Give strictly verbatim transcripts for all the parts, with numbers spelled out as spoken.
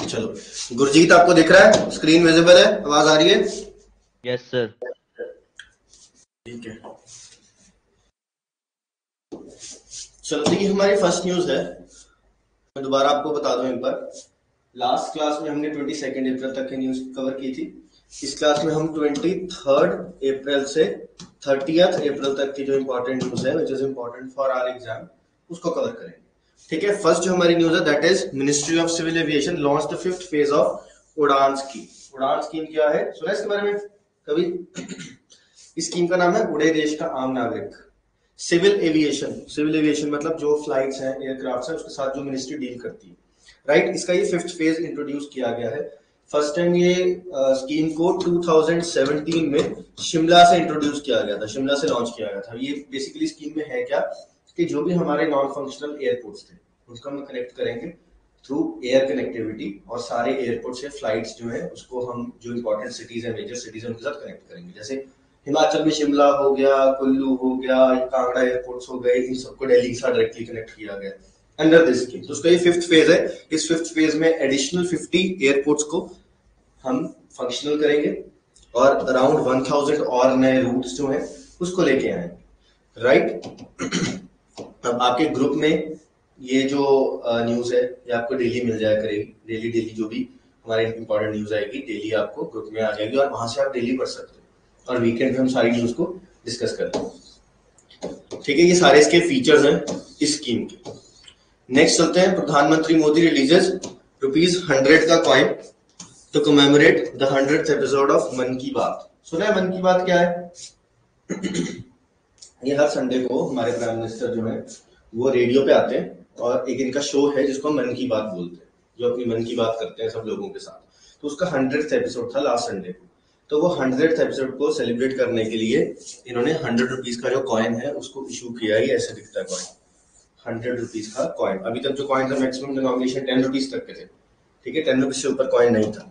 चलो गुरजीत, आपको दिख रहा है? स्क्रीन विजिबल है? आवाज आ रही है? Yes sir. ठीक है, चलो तो ये हमारी फर्स्ट न्यूज है। मैं दोबारा आपको बता दूं एक बार, लास्ट क्लास में हमने ट्वेंटी सेकेंड अप्रैल तक की न्यूज कवर की थी। इस क्लास में हम ट्वेंटी थर्ड अप्रैल से थर्टियथ अप्रैल तक की जो इंपॉर्टेंट न्यूज है which is important for our exam, उसको कवर करेंगे। ठीक है, फर्स्ट जो हमारी न्यूज है that is ministry of civil aviation launch the fifth phase of UDAN scheme. UDAN scheme क्या है, सुना इसके बारे में कभी? इस स्कीम का नाम है उड़े देश का आम नागरिक। सिविल एविएशन, सिविल एविएशन मतलब जो फ्लाइट्स हैं, एयरक्राफ्ट है, उसके साथ जो मिनिस्ट्री डील करती है, राइट right? इसका ये फिफ्थ फेज इंट्रोड्यूस किया गया है। फर्स्ट टाइम ये स्कीम को टू थाउजेंड सेवनटीन में शिमला से इंट्रोड्यूस किया गया था, शिमला से लॉन्च किया गया था। ये बेसिकली स्कीम में है क्या कि जो भी हमारे नॉन फंक्शनल एयरपोर्ट्स थे उसको हम कनेक्ट करेंगे थ्रू एयर कनेक्टिविटी, और सारे एयरपोर्ट से फ्लाइट्स जो है उसको हम जो इंपॉर्टेंट सिटीज है, मेजर सिटीज है, उनके साथ कनेक्ट करेंगे। जैसे हिमाचल में शिमला हो गया, कुल्लू हो गया, कांगड़ा एयरपोर्ट्स हो गए, इन सबको दिल्ली के साथ डायरेक्टली कनेक्ट किया गया अंडर दिस स्कीम। तो उसका ये फिफ्थ फेज है। इस फिफ्थ फेज में एडिशनल फिफ्टी एयरपोर्ट्स को हम फंक्शनल करेंगे और अराउंड वन थाउजेंड और नए रूट्स जो हैं उसको लेके आएंगे, राइट। अब आपके ग्रुप में ये जो न्यूज है ये आपको डेली मिल जाया करेगी। डेली डेली जो भी हमारे इंपॉर्टेंट न्यूज आएगी डेली आपको ग्रुप में आ जाएगी और वहां से आप डेली पढ़ सकते हो, और वीकेंड में हम सारी न्यूज को डिस्कस करते हैं। ठीक है, ये सारे इसके फीचर्स हैं इस स्कीम के। नेक्स्ट चलते हैं, प्रधानमंत्री मोदी रिलीजेस रुपीज हंड्रेड का coin to commemorate the hundred episode of Mann Ki बात। सुना है मन की बात क्या है? ये हर संडे को हमारे प्राइम मिनिस्टर जो है वो रेडियो पे आते हैं और एक इनका शो है जिसको मन की बात बोलते हैं, जो अपनी मन की बात करते हैं सब लोगों के साथ। तो उसका हंड्रेड एपिसोड था लास्ट संडे को। तो वो हंड्रेड एपिसोड को सेलिब्रेट करने के लिए इन्होंने हंड्रेड रुपीज का जो कॉइन है उसको इशू किया है। ऐसे दिखता है कॉइन, हंड्रेड रुपीज का कॉइन। अभी तक जो कॉइन था मैक्सिमम डिनोमिनेशन टेन रुपीज तक के थे। ठीक है, टेन रुपीज से ऊपर कॉइन नहीं था।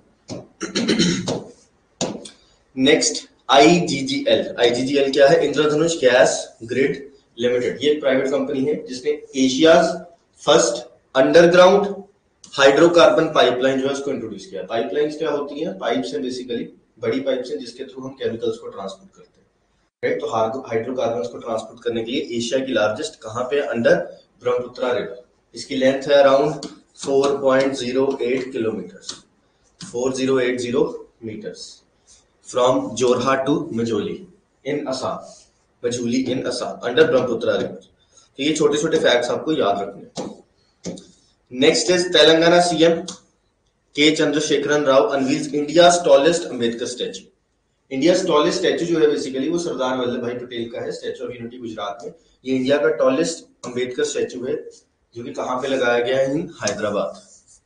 नेक्स्ट आईजीजीएल। आईजीजीएल क्या है? Indradhanush gas grid limited. ये एक प्राइवेट कंपनी है जिसने Asia's first underground hydrocarbon pipeline जो है उसको इंट्रोड्यूस किया। पाइपलाइंस क्या होती हैं? पाइप्स हैं बेसिकली, बड़ी पाइप्स हैं जिसके थ्रू हम केमिकल्स को ट्रांसपोर्ट करते हैं, राइट। तो हाइड्रोकार्बन को ट्रांसपोर्ट करने के लिए एशिया की लार्जेस्ट कहां पे? Under Brahmaputra river. इसकी लेंथ है around four point zero eight kilometres, four zero eight zero metres from Jorhat to Majuli in Assam, Majuli in Assam under Brahmaputra river. तो ये छोटे छोटे फैक्ट्स आपको याद रखने। Next is Telangana CM K Chandrashekaran Rao unveils India tallest Ambedkar statue. India tallest statue जो है बेसिकली वो सरदार वल्लभ भाई पटेल का है, स्टैचू ऑफ यूनिटी गुजरात में। ये इंडिया का टॉलेस्ट अंबेडकर स्टैचू है जो कि कहां पे लगाया गया है? इन हैदराबाद,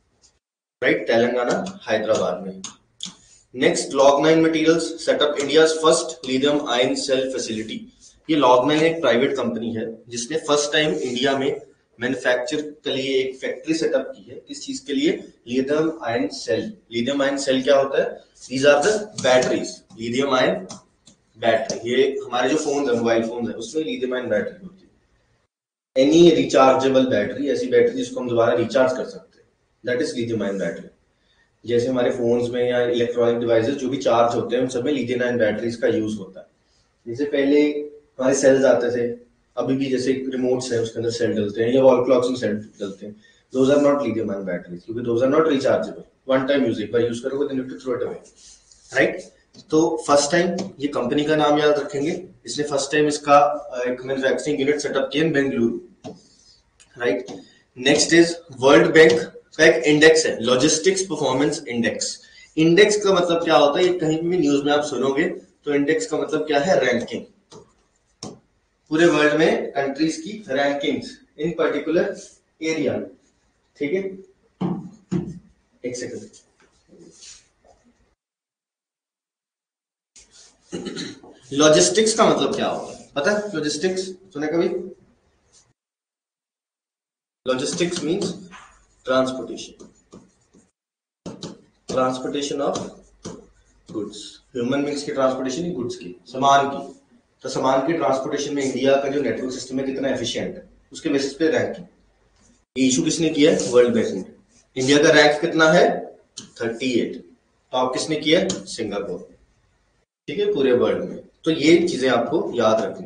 राइट, तेलंगाना हैदराबाद में। Next, log nine materials setup India first lithium ion cell facility. ये लॉग नाइन एक प्राइवेट कंपनी है जिसने फर्स्ट टाइम इंडिया में मैन्युफैक्चर के लिए एक फैक्ट्री सेटअप की है। किस चीज के लिए? Lithium ion cell. Lithium ion cell क्या होता है? These are the batteries, lithium ion battery. ये हमारे जो फोन है, मोबाइल फोन है, उसमें लिथियम आयन बैटरी होती है। एनी रिचार्जेबल बैटरी, ऐसी बैटरी जिसको हम दोबारा रिचार्ज कर सकते हैं, that is lithium ion battery. जैसे हमारे फोन्स में या इलेक्ट्रॉनिक डिवाइसेस जो भी चार्ज होते हैं उन सब में लिथियम आयन बैटरीज का यूज होता है। जैसे पहले हमारे सेल्स आते थे, अभी भी जैसे रिमोट्स है उसके अंदर सेल डलते हैं या वॉल क्लॉक्स में सेल डलते हैं, those are not lithium ion batteries क्योंकि those are not rechargeable. One time use, एक बार यूज करोगे then you have to throw it away, right. तो फर्स्ट टाइम ये कंपनी का नाम याद रखेंगे, इसने फर्स्ट टाइम इसका एक मैन्युफैक्चरिंग यूनिट सेटअप किया in Bengaluru, right. Next is world bank का एक इंडेक्स है, लॉजिस्टिक्स परफॉर्मेंस इंडेक्स। इंडेक्स का मतलब क्या होता है? ये कहीं भी न्यूज में आप सुनोगे तो इंडेक्स का मतलब क्या है? रैंकिंग। पूरे वर्ल्ड में कंट्रीज की रैंकिंग्स इन पर्टिकुलर एरिया, ठीक है। एक सेकंड, लॉजिस्टिक्स का मतलब क्या होता है पता है? लॉजिस्टिक्स सुने कभी? Logistics means transportation, transportation of goods. Human beings की ट्रांसपोर्टेशन, गुड्स की, सामान की। तो सामान की ट्रांसपोर्टेशन में इंडिया का जो नेटवर्क सिस्टम है कितना एफिशिएंट है, उसके बेसिस पे रैंकिंग। ये इशू किसने किया है? वर्ल्ड बैंक ने। इंडिया का रैंक कितना है? Thirty eight. टॉप किसने किया? सिंगापुर। ठीक है, पूरे वर्ल्ड में। तो ये चीजें आपको याद रखनी।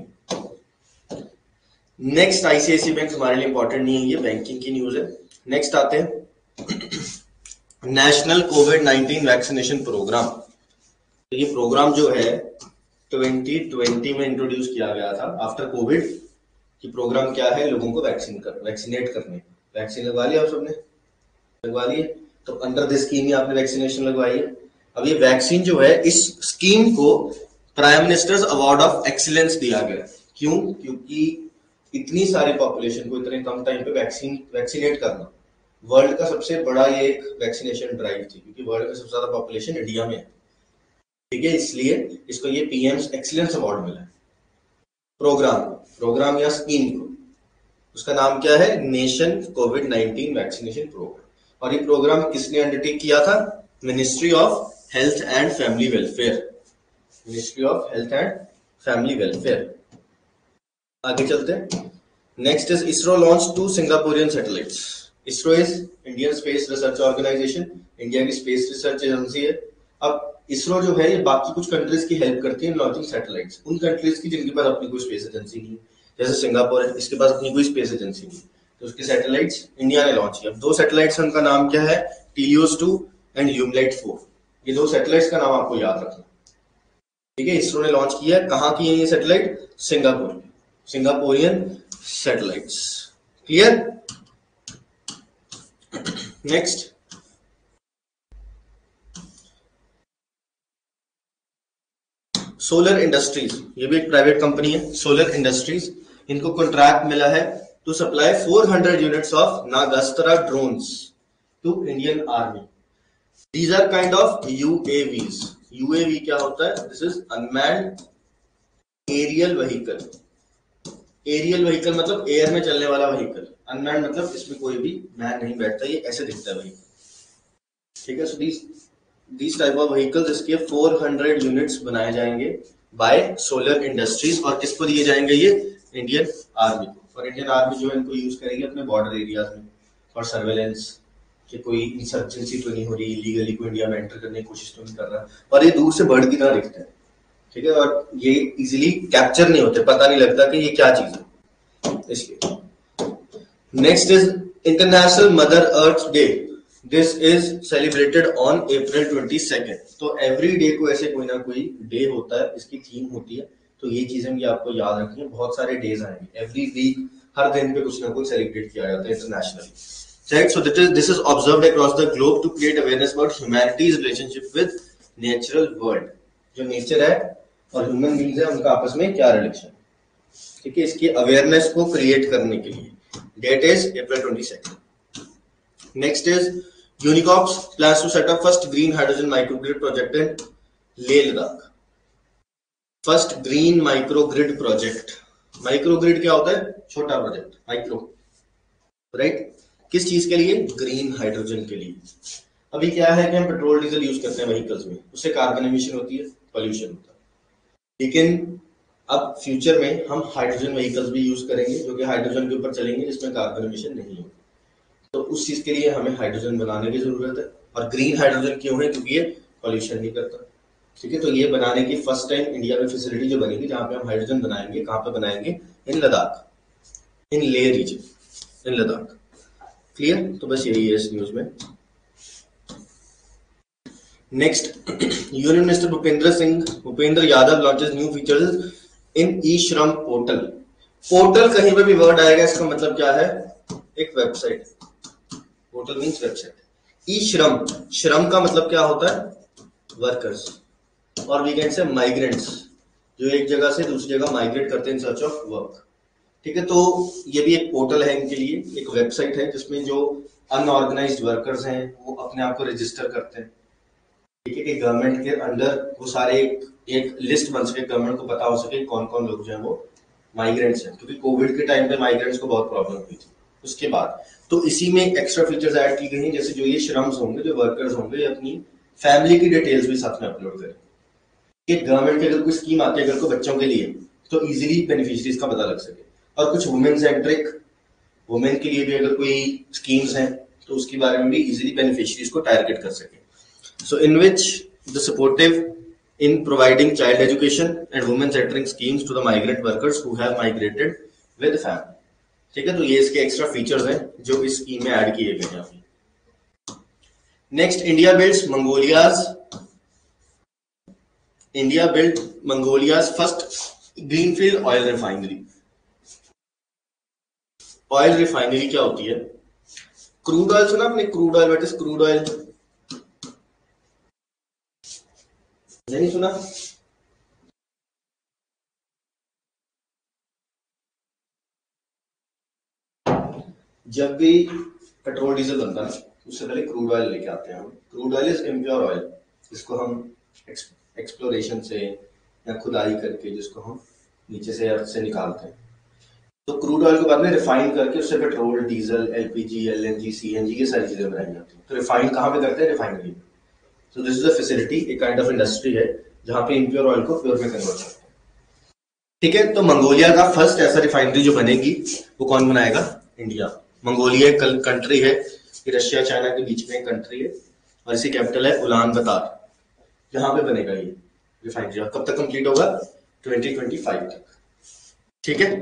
नेक्स्ट, आईसीआईसी बैंक हमारे लिए इंपॉर्टेंट नहीं है, ये बैंकिंग की न्यूज है। नेक्स्ट आते हैं national covid nineteen vaccination program. तो ये प्रोग्राम जो है ट्वेंटी ट्वेंटी में इंट्रोड्यूस किया गया था आफ्टर कोविड। कि प्रोग्राम क्या है? लोगों को वैक्सीन कर वैक्सीनेट करने। वैक्सीन लगवा लिया आप सबने? लगवा लिए। तो अंडर द स्कीम ही आपने वैक्सीनेशन लगवाई है। अब ये वैक्सीन जो है, इस स्कीम को prime minister's award of excellence दिया गया। क्यों? क्योंकि इतनी सारी पॉपुलेशन को इतने कम टाइम पे वैक्सीन वैक्सीनेट करना वर्ल्ड का सबसे बड़ा ये एक वैक्सीनेशन ड्राइव थी, क्योंकि वर्ल्ड में सबसे ज्यादा पॉपुलेशन इंडिया में है। ठीक है, इसलिए इसको ये पीएम एक्सीलेंस अवार्ड मिला है। प्रोग्राम प्रोग्राम या स्कीम को, उसका नाम क्या है? Nation covid nineteen vaccination program. और ये प्रोग्राम किसने अंडरटेक किया था? Ministry of health and family welfare. Ministry of health and family welfare. आगे चलते हैं। Next is ISRO launch two Singaporean satellites. ISRO is Indian space research organisation, India की space research agency है। अब इसरो जो है, ये बाकी कुछ कंट्रीज की हेल्प करती है लॉन्चिंग सैटेलाइट्स। उन कंट्रीज की जिनके पास अपनी कोई स्पेस एजेंसी नहीं है, जैसे सिंगापुर है, इसके पास अपनी कोई स्पेस एजेंसी नहीं, तो उसके सैटेलाइट्स इंडिया ने लॉन्च किया। दो सैटेलाइट्स, उनका नाम क्या है? Teleos two and Lumelite four. ये दो सैटेलाइट्स का नाम आपको याद रखना। ठीक है, इसरो ने लॉन्च किया। कहाँ की है ये satellite? Singapore. Singaporean satellites. Clear? Next, solar industries. ये भी एक प्राइवेट कंपनी है, सोलर इंडस्ट्रीज। इनको कॉन्ट्रैक्ट मिला है to supply four hundred units of Nagastra drones to Indian army. These are kind of UAVs. UAV क्या होता है? This is unmanned aerial vehicle. Aerial vehicle मतलब एयर में चलने वाला व्हीकल। अनमैन्ड मतलब इसमें कोई भी मैन नहीं बैठता, ये ऐसे दिखता है व्हीकल। ठीक है, so these these type of vehicles, इसके फोर हंड्रेड यूनिट्स बनाए जाएंगे बाय सोलर इंडस्ट्रीज। और किसको दिए जाएंगे? ये इंडियन आर्मी को। और इंडियन आर्मी जो है इनको यूज करेगी अपने बॉर्डर एरियाज में फॉर सर्वेलेंस, कि कोई इंसर्जेंसी तो नहीं हो रही, इलीगली कोई इंडिया में एंटर करने की कोशिश तो नहीं कर रहा। और ये दूर से बर्ड की तरह दिखते हैं। ठीक है, और ये इजिली कैप्चर नहीं होते, पता नहीं लगता कि ये क्या चीज है, इसलिए। Next is international mother earth day. This is celebrated on April twenty second. तो एवरी डे को ऐसे कोई ना कोई डे होता है, इसकी थीम होती है। तो ये चीजें भी आपको याद रखनी है। बहुत सारे डेज आएंगे एवरी वीक, हर दिन पे कुछ ना कुछ सेलिब्रेट किया जाता है internationally. Right, so that is this is observed across the globe to create awareness about humanity's relationship with natural world. जो नेचर है और ह्यूमन बीइंग्स है, उनका आपस में क्या रिलेशन। ठीक है, इसकी अवेयरनेस को क्रिएट करने के लिए date is April twenty second. Next is यूनिकॉप्स plans to set up first green hydrogen microgrid project in Leh Ladakh. First green microgrid project. Microgrid क्या होता है? छोटा प्रोजेक्ट, माइक्रो, राइट? किस चीज के लिए? ग्रीन हाइड्रोजन के लिए। अभी क्या है कि हम पेट्रोल डीजल यूज करते हैं व्हीकल्स में, उससे कार्बन एमिशन होती है, पॉल्यूशन होता है। लेकिन अब फ्यूचर में हम हाइड्रोजन व्हीकल्स भी यूज करेंगे, जो कि हाइड्रोजन के ऊपर चलेंगे, जिसमें कार्बन एमिशन नहीं होगा। तो उस चीज के लिए हमें हाइड्रोजन बनाने की जरूरत है। और ग्रीन हाइड्रोजन क्यों है? क्योंकि ये पॉल्यूशन नहीं करता। ठीक है, तो ये बनाने की फर्स्ट टाइम इंडिया में फैसिलिटी जो बनेगी, जहां पे हम हाइड्रोजन बनाएंगे। कहां पे बनाएंगे? In Ladakh, in Leh region, in Ladakh. Clear? तो बस यही है इस न्यूज में। Next, union minister Bhupendra Singh Bhupendra Yadav launches new features in e Shram portal. Portal कहीं पे भी वर्ड आएगा, इसका मतलब क्या है? एक website. Portal means website. E Shram, श्रम का मतलब क्या होता है? वर्कर्स। और वी कैन से माइग्रेंट्स, जो एक जगह से दूसरी जगह माइग्रेट करते हैं इन सर्च ऑफ वर्क। ठीक है, तो ये भी एक पोर्टल है इनके लिए, एक वेबसाइट है जिसमें जो अनऑर्गेनाइज्ड वर्कर्स हैं वो अपने आप को रजिस्टर करते हैं। ठीक है, कि गवर्नमेंट के अंडर वो सारे एक, एक लिस्ट बन सके, गवर्नमेंट को पता हो सके कौन कौन लोग जो है वो माइग्रेंट्स हैं। क्योंकि कोविड के टाइम पे माइग्रेंट्स को बहुत प्रॉब्लम हुई थी उसके बाद। तो इसी में एक्स्ट्रा फीचर्स ऐड की गई हैं, जैसे जो ये श्रम्स होंगे, जो वर्कर्स होंगे, ये अपनी फैमिली की डिटेल्स भी साथ में अपलोड करें। कि गवर्नमेंट की अगर कोई स्कीम आती है अगर कोई बच्चों के लिए, तो इजीली बेनिफिशरीज का पता लग सके। और कुछ वुमेन सेंट्रिक, वुमेन के लिए भी अगर कोई स्कीम्स हैं तो उसके बारे में भी इजीली बेनिफिशियरीज को टारगेट कर सके। So in which the supportive in providing child education and women centering schemes to the migrant workers who have migrated with family. ठीक है, तो ये इसके एक्स्ट्रा फीचर्स हैं जो इस स्कीम में ऐड किए गए हैं। Next, India builds Mongolia's India build Mongolia's first greenfield oil refinery. Oil refinery क्या होती है? क्रूड ऑयल सुना आपने? Crude oil, what is crude oil? नहीं सुना? जब भी पेट्रोल डीजल बनता है उससे पहले क्रूड ऑयल लेके आते हैं हम। Crude oil is impure oil, जिसको हम एक्सप्लोरेशन से या खुदाई करके जिसको हम नीचे से अर्थ से निकालते हैं। तो क्रूड ऑयल को बाद में रिफाइन करके उससे petrol, diesel, LPG, LNG, CNG ये सारी चीजें बनाई जाती हैं। तो रिफाइन कहाँ पे करते हैं? रिफाइनरी में। So this is a facility, एक काइंड ऑफ इंडस्ट्री है जहाँ पे इम्प्योर ऑयल को प्योर में कन्वर्ट करते हैं। ठीक है, तो मंगोलिया का फर्स्ट ऐसा रिफाइनरी जो बनेगी वो कौन बनाएगा? इंडिया। मंगोलिया एक कंट्री है, रशिया चाइना के बीच में एक कंट्री है और इसकी कैपिटल है उलान बतार। यहाँ पे बनेगा ये रिफाइनरी। कब तक कंप्लीट होगा? ट्वेंटी ट्वेंटी फाइव तक। ठीक है,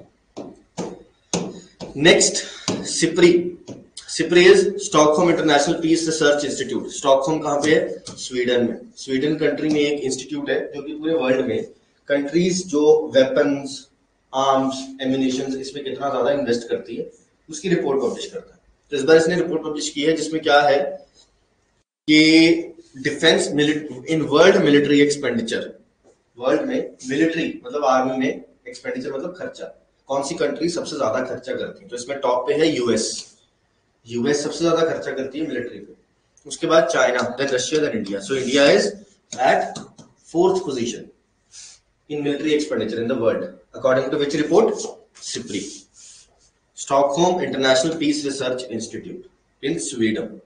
next SIPRI. SIPRI is Stockholm international peace research institute. Stockholm कहाँ पे है? स्वीडन में। स्वीडन कंट्री में एक इंस्टीट्यूट है जो कि पूरे वर्ल्ड में कंट्रीज जो वेपन्स, आर्म्स, एम्यूनिशन इसमें कितना ज्यादा इन्वेस्ट करती है उसकी रिपोर्ट पब्लिश करता है। तो इस बार इसने रिपोर्ट पब्लिश की है जिसमें क्या है कि defence in world military expenditure, world में मिलिट्री मतलब आर्मी में, एक्सपेंडिचर मतलब खर्चा, कौन सी कंट्री सबसे ज्यादा खर्चा करती है? तो इसमें टॉप पे है यूएस। यूएस सबसे ज्यादा खर्चा करती है मिलिट्री पे, उसके बाद China, then Russia, then India. So India is at fourth position in military expenditure in the world according to which report? SIPRI, Stockholm international peace research institute in Sweden.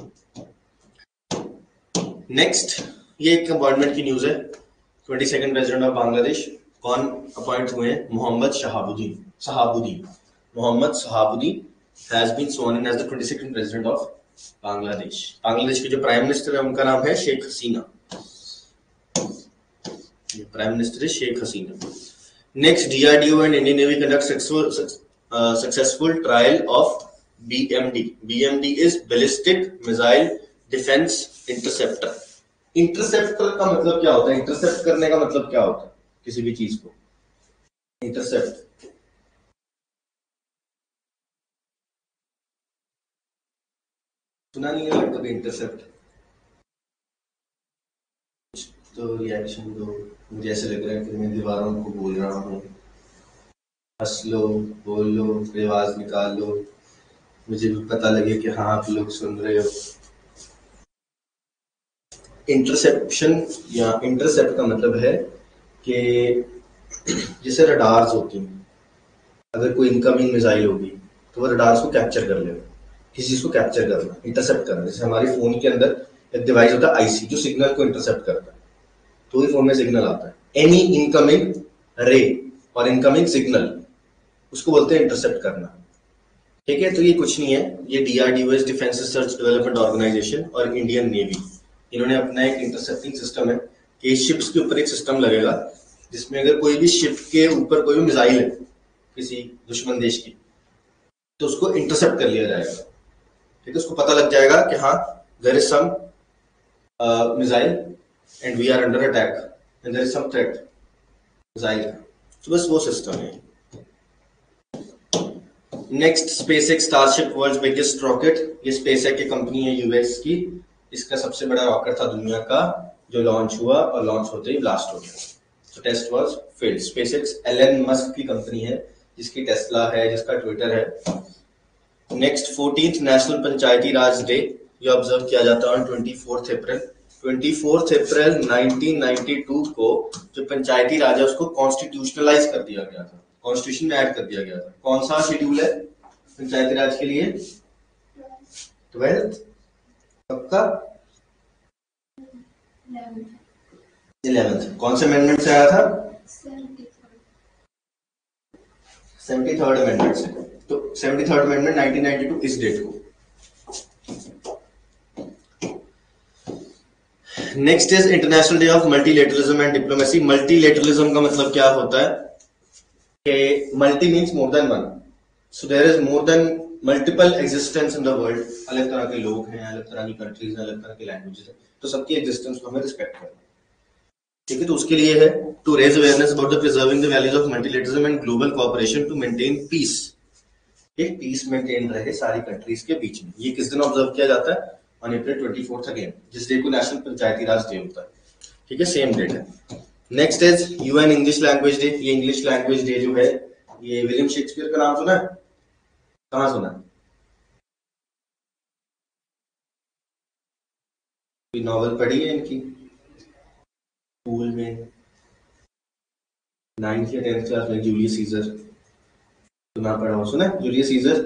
Next, ये एक appointment की news है। Twenty second president of Bangladesh कौन appoint हुए हैं? Mohammed Shahabuddin. Shahabuddin Mohammed Shahabuddin has been sworn in as the twenty second president of Bangladesh. Bangladesh के जो prime minister है उनका नाम है शेख हसीना। प्राइम मिनिस्टर है Sheikh Hasina. Next, DRDO and Indian navy conduct successful trial of BMD. BMD is ballistic missile defence interceptor. Interceptor का मतलब क्या होता है? इंटरसेप्ट करने का मतलब क्या होता है किसी भी चीज को? इंटरसेप्ट सुना नहीं है कभी? इंटरसेप्ट तो रिएक्शन दो, मुझे ऐसे लग रहा है कि मैं दीवारों को बोल रहा हूँ। हंस लो, बोल लो, आवाज निकाल लो, मुझे भी पता लगे कि हाँ आप लोग सुन रहे हो। इंटरसेप्शन या इंटरसेप्ट का मतलब है कि जैसे रडार्स होती हैं, अगर कोई इनकमिंग मिसाइल होगी तो वो रडार्स को कैप्चर कर लेगा, किसी चीज को कैप्चर करना, इंटरसेप्ट करना। जैसे हमारे फोन के अंदर एक डिवाइस होता है आईसी जो सिग्नल को इंटरसेप्ट करता है, तो ही फोन में सिग्नल आता है। एनी इनकमिंग रे और इनकमिंग सिग्नल उसको बोलते हैं इंटरसेप्ट करना। ठीक है, तो ये कुछ नहीं है, ये DRDO defence research development organisation और इंडियन नेवी, इन्होंने अपना एक इंटरसेप्टिंग सिस्टम है कि शिप्स के ऊपर एक सिस्टम लगेगा जिसमें अगर कोई भी शिप के ऊपर कोई भी मिसाइल है किसी दुश्मन देश की, तो उसको इंटरसेप्ट कर लिया जाएगा। ठीक है, उसको पता लग जाएगा कि हाँ there is some missile and we are under attack and there is some threat missile का। तो बस वो सिस्टम है। Next, SpaceX Starship world's biggest rocket. ये स्पेसएक्स की कंपनी है यूएस की, इसका सबसे बड़ा रॉकेट था दुनिया का जो लॉन्च हुआ और लॉन्च होते ही ब्लास्ट हो गया। तो test was failed. SpaceX Elon Musk की कंपनी है जिसकी टेस्ला है, जिसका ट्विटर है। Next, fourteenth national Panchayati Raj day, ये ऑब्जर्व किया जाता है on twenty fourth April. Twenty fourth April nineteen ninety two को जो पंचायती राज है उसको कॉन्स्टिट्यूशनलाइज कर दिया गया था, कॉन्स्टिट्यूशन में ऐड कर दिया गया था। कौन सा शेड्यूल है पंचायती राज के लिए? ट्वेल्थ पक्का? इलेवेंथ। कौन से अमेंडमेंट से आया था? सेवेंटी थर्ड अमेंडमेंट से। तो seventy third amendment nineteen ninety two इस डेट को next is international day of multilateralism and diplomacy. Multilateralism का मतलब क्या होता है कि multi means more than one, so there is more than multiple existence in the world. अलग तरह के लोग हैं, अलग तरह की कंट्रीज हैं, अलग तरह की लैंग्वेजेस हैं, तो सबकी एग्जिस्टेंस को हमें रिस्पेक्ट करना, ठीक है। तो उसके लिए है to raise awareness about the preserving the values of multilateralism and global cooperation to maintain peace. एक पीस मेंटेन रहे सारी कंट्रीज के बीच में। ये किस दिन ऑब्जर्व किया जाता है? On April twenty fourth again, जिस डे को नेशनल पंचायती राज डे होता है, ठीक है, सेम डेट है। Next is UN English language day. ये इंग्लिश लैंग्वेज डे जो है, ये विलियम शेक्सपियर का नाम सुना है? कहाँ सुना है? कोई नॉवल पढ़ी है इनकी स्कूल में, नाइन्थ या टेंथ क्लास में? जूलियस सीजर सुना, पढ़ा हो? सुना है जूलियस सीजर?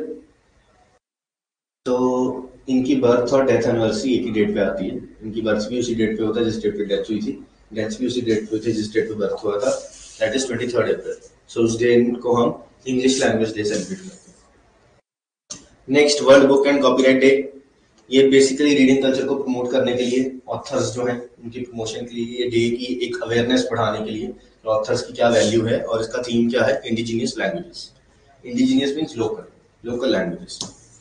तो इनकी बर्थ और डेथ एनिवर्सरी एक ही डेट पे आती है। इनकी बर्थ भी उसी डेट पे होता है जिस डेट पे डेथ हुई थी, डेथ भी उसी डेट पे हुई थी जिस डेट पे बर्थ हुआ था, that is twenty third April. So उस डे को हम इंग्लिश लैंग्वेज डे सेलिब्रेट करते हैं। Next, world book and copyright day. ये बेसिकली रीडिंग कल्चर को प्रमोट करने के लिए, ऑथर्स जो हैं उनकी प्रमोशन के लिए, ये डे की एक अवेयरनेस बढ़ाने के लिए, ऑथर्स की क्या वैल्यू है, और इसका थीम क्या है? Indigenous languages. Indigenous means local, local languages.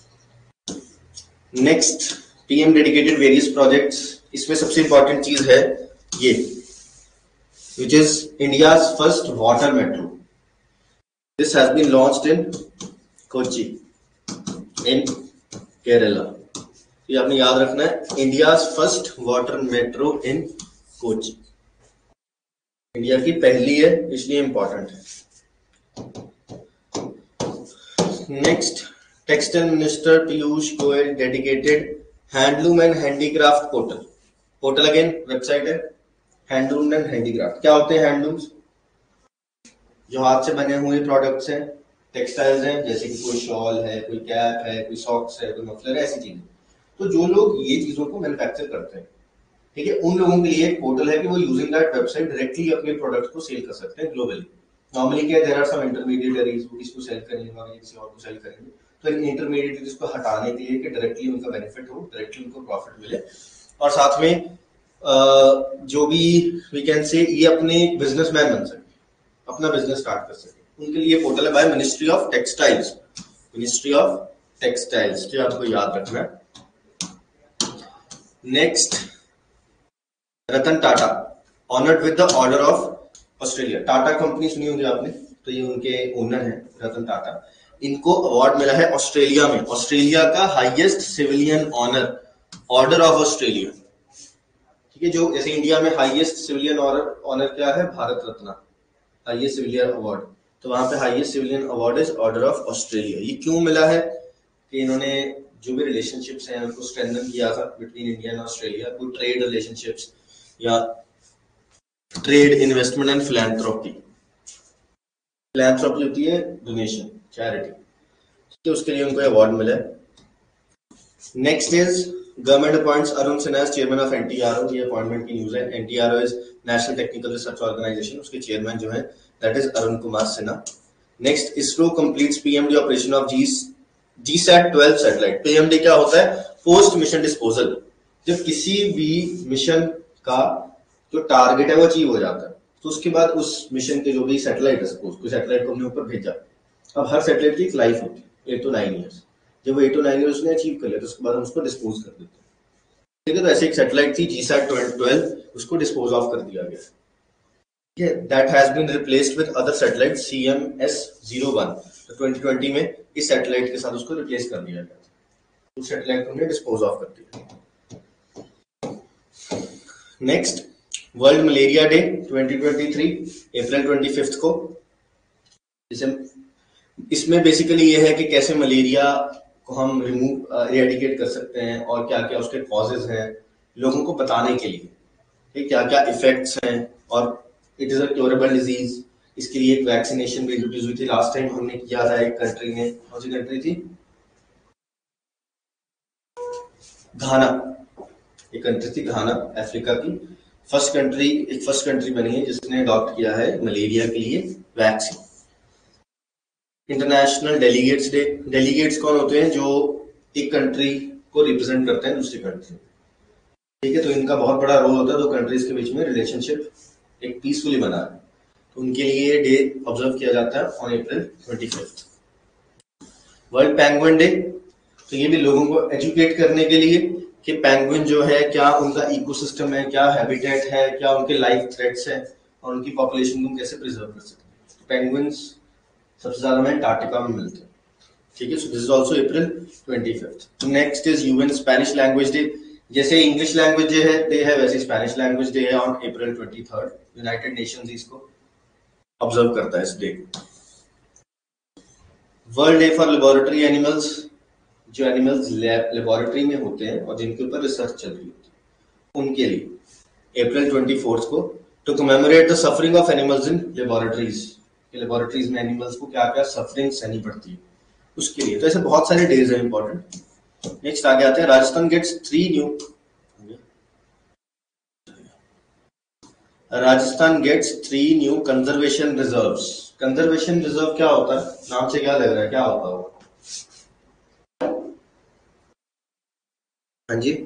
Next, PM dedicated various projects. इसमें सबसे इंपॉर्टेंट चीज है ये, which is India's first water metro. This has been launched in Kochi in Kerala. ये आपने याद रखना है, India's first water metro in Kochi. India की पहली है, इसलिए इंपॉर्टेंट है। Next, textile minister Piyush Goyal dedicated handloom and handicraft portal. Portal again website है, हैंडलूम एंड हैंडीक्राफ्ट। क्या होते हैं हैंडलूम्स? जो हाथ से बने हुए प्रोडक्ट्स हैं। टेक्सटाइल्स हैं, जैसे कि कोई शॉल है, कोई कैप है, कोई सॉक्स है, कोई मफलर है, ऐसी चीजें। तो जो लोग ये चीजों को मैन्युफैक्चर करते हैं, ठीक है, उन लोगों के लिए एक पोर्टल है कि वो यूजिंग दैट वेबसाइट डायरेक्टली अपने प्रोडक्ट को सेल कर सकते हैं ग्लोबली। नॉर्मली क्या, देयर आर सम इंटरमीडिएटरीज, वो किसी को सेल करेंगे और किसी और को सेल करेंगे, तो इन इंटरमीडिएटरीज को हटाने के लिए कि डायरेक्टली उनका बेनिफिट हो, डायरेक्टली उनको प्रॉफिट मिले, और साथ में जो भी वी कैन से ये अपने बिजनेसमैन बन सके, अपना बिजनेस स्टार्ट कर सके, उनके लिए पोर्टल है by ministry of textiles. Ministry of textiles, जो आपको याद रखना है। Next, Ratan Tata honoured with the order of Australia. Tata company सुनी होगी आपने, तो ये उनके ओनर हैं रतन टाटा। इनको अवार्ड मिला है ऑस्ट्रेलिया में, ऑस्ट्रेलिया का highest civilian honour, order of Australia, ठीक है। जो जैसे इंडिया में हाईएस्ट सिविलियन ऑनर ऑनर क्या है? Bharat Ratna, highest civilian award. तो वहां पे highest civilian award is order of Australia. ये क्यों मिला है? कि इन्होंने जो भी रिलेशनशिप्स हैं उनको स्ट्रेंथन किया था बिटवीन इंडिया एंड ऑस्ट्रेलिया, कोई ट्रेड रिलेशनशिप्स या trade, investment and philanthropy. Philanthropy होती है डोनेशन, चैरिटी, तो उसके लिए उनको अवार्ड मिला है। Next is government appoints Arun Sinha as chairman of NTRO. ये अपॉइंटमेंट की न्यूज है। NTRO is national technical research organisation, उसके चेयरमैन जो है that is Arun Kumar Sinha. Next, ISRO completes PMD operation of G GSAT twelve satellite. PMD क्या होता है? Post mission disposal. जब किसी भी मिशन का जो टारगेट है वो अचीव हो जाता है, तो उसके बाद उस मिशन के जो भी सैटेलाइट है, सपोज कोई सैटेलाइट को हमने ऊपर भेजा, अब हर सैटेलाइट की एक लाइफ होती है एट टू नाइन ईयर्स। जब वो एट टू नाइन ईयर्स उसने अचीव कर लिया, तो उसके बाद हम उसको डिस्पोज कर देते हैं, ठीक है। तो ऐसे एक सैटेलाइट थी जीसैट ट्वेल्व, उसको डिस्पोज ऑफ कर दिया गया, ठीक है। That has been replaced with other satellite C M S zero one. तो ट्वेंटी ट्वेंटी में इस सैटेलाइट के साथ उसको रिप्लेस कर दिया गया, उस सैटेलाइट को हमने डिस्पोज ऑफ कर दिया। Next, world malaria day twenty twenty three, April twenty fifth को। इसमें बेसिकली ये है कि कैसे मलेरिया को हम रिमूव इरेडिकेट कर सकते हैं और क्या क्या उसके कॉजेज हैं, लोगों को बताने के लिए क्या क्या इफेक्ट्स हैं, और it is a curable disease. इसके लिए एक वैक्सीनेशन भी इंट्रोड्यूस हुई थी लास्ट टाइम हमने किया था एक कंट्री ने, कौन सी कंट्री थी? घाना, एक कंट्री थी घाना, अफ्रीका की फर्स्ट कंट्री, एक फर्स्ट कंट्री बनी है जिसने अडॉप्ट किया है मलेरिया के लिए vaccine. International delegates day. Delegates कौन होते हैं? जो एक कंट्री को रिप्रेजेंट करते हैं दूसरी कंट्री। ठीक है, तो इनका बहुत बड़ा रोल होता है दो कंट्रीज के बीच में रिलेशनशिप एक पीसफुली बना है, तो उनके लिए ये डे ऑब्जर्व किया जाता है on April twenty fifth. World penguin day, तो ये भी लोगों को एजुकेट करने के लिए कि पेंगुइन जो है क्या उनका इकोसिस्टम है, क्या हैबिटेट है, क्या उनके लाइफ थ्रेट्स है और उनकी पॉपुलेशन को कैसे प्रिजर्व कर सकते हैं। तो पेंगुइन्स सबसे ज्यादा में अंटार्कटिका में मिलते हैं। ठीक है, so this is also April twenty fifth. Next is UN Spanish language day. जैसे इंग्लिश लैंग्वेज डे है डे है वैसे स्पेनिश लैंग्वेज डे है on April twenty third. United Nations इसको ऑब्जर्व करता है इस डे को। World day for laboratory animals, जो एनिमल्स लेबोरेटरी में होते हैं और जिनके ऊपर रिसर्च चल रही होती है उनके लिए अप्रैल ट्वेंटी फोर्थ को, to commemorate the suffering of animals in laboratories. Laboratories में एनिमल्स को क्या क्या सफरिंग सहनी पड़ती है उसके लिए। तो ऐसे बहुत सारे डेज हैं इंपॉर्टेंट। नेक्स्ट आगे आते हैं, Rajasthan gets three new Rajasthan gets three new conservation reserves. Conservation reserve क्या होता है, नाम से क्या लग रहा है, क्या होता है वो? हाँ जी,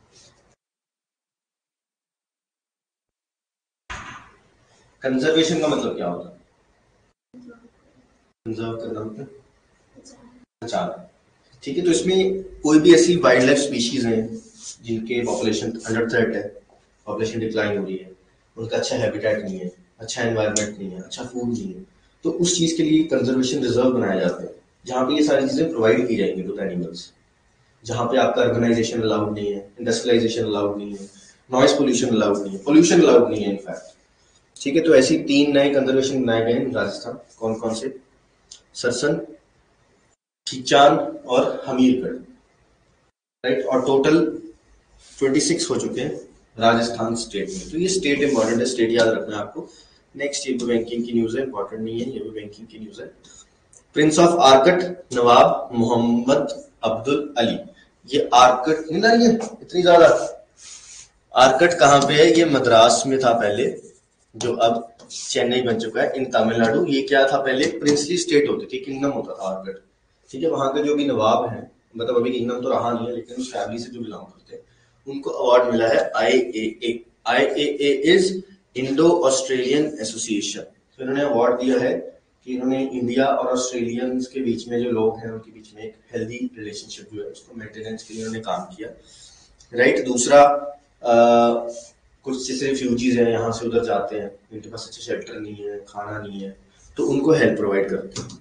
कंजर्वेशन का मतलब क्या होता है? कंजर्व करना मतलब बचाना। ठीक है, तो इसमें कोई भी ऐसी वाइल्ड लाइफ स्पीशीज हैं जिनके पॉपुलेशन अंडर थ्रेट है, पॉपुलेशन डिक्लाइन हो रही है, उनका अच्छा हैबिटेट नहीं है, अच्छा एनवायरनमेंट नहीं है, अच्छा फूड नहीं है, तो उस चीज के लिए कंजर्वेशन रिजर्व बनाए जाते हैं जहां पे ये सारी चीजें प्रोवाइड की जाएंगी टू एनिमल्स, जहां पे आपका अर्बनाइजेशन अलाउड नहीं है, इंडस्ट्रियलाइजेशन अलाउड नहीं है, नॉइस पोल्यूशन अलाउड नहीं है, पोल्यूशन अलाउड नहीं है इनफैक्ट। ठीक है, तो ऐसी तीन नए कंजर्वेशन बनाए गए हैं राजस्थान। कौन कौन से? सरसन, खींचान और हमीरगढ़, राइट। और टोटल छब्बीस हो चुके हैं राजस्थान स्टेट में। तो ये स्टेट इंपॉर्टेंट है, स्टेट याद रखना है आपको। नेक्स्ट ये भी बैंकिंग की न्यूज है, इंपॉर्टेंट नहीं है, ये भी बैंकिंग की न्यूज है। Prince of Arcot Nawab Mohammed Abdul Ali. ये आर्कट नहीं ना, ये इतनी ज्यादा आर्कट कहाँ पे है? ये मद्रास में था पहले, जो अब चेन्नई बन चुका है इन तमिलनाडु। ये क्या था पहले? प्रिंसली स्टेट होती थी, किंगडम होता था आर्कट। ठीक है, वहां के जो भी नवाब हैं, मतलब अभी किंगडम तो रहा नहीं है लेकिन उस फैमिली से जो बिलोंग करते हैं उनको अवार्ड मिला है I A A. I A A is Indo Australian association. तो इन्होंने अवार्ड दिया है कि इन्होंने इंडिया और ऑस्ट्रेलियंस के बीच में जो लोग हैं उनके बीच में एक हेल्दी रिलेशनशिप जो है उसको मेंटेनेंस के लिए उन्होंने काम किया, राइट। दूसरा, आ, कुछ जैसे रिफ्यूजीज हैं, यहाँ से उधर जाते हैं, इनके पास अच्छा शेल्टर नहीं है, खाना नहीं है, तो उनको हेल्प प्रोवाइड करते हैं।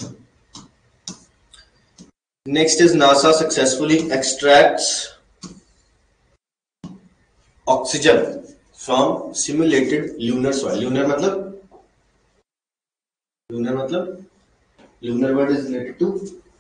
Next is NASA successfully extracts oxygen from simulated lunar soil. Lunar मतलब लूनर मतलब lunar word is related to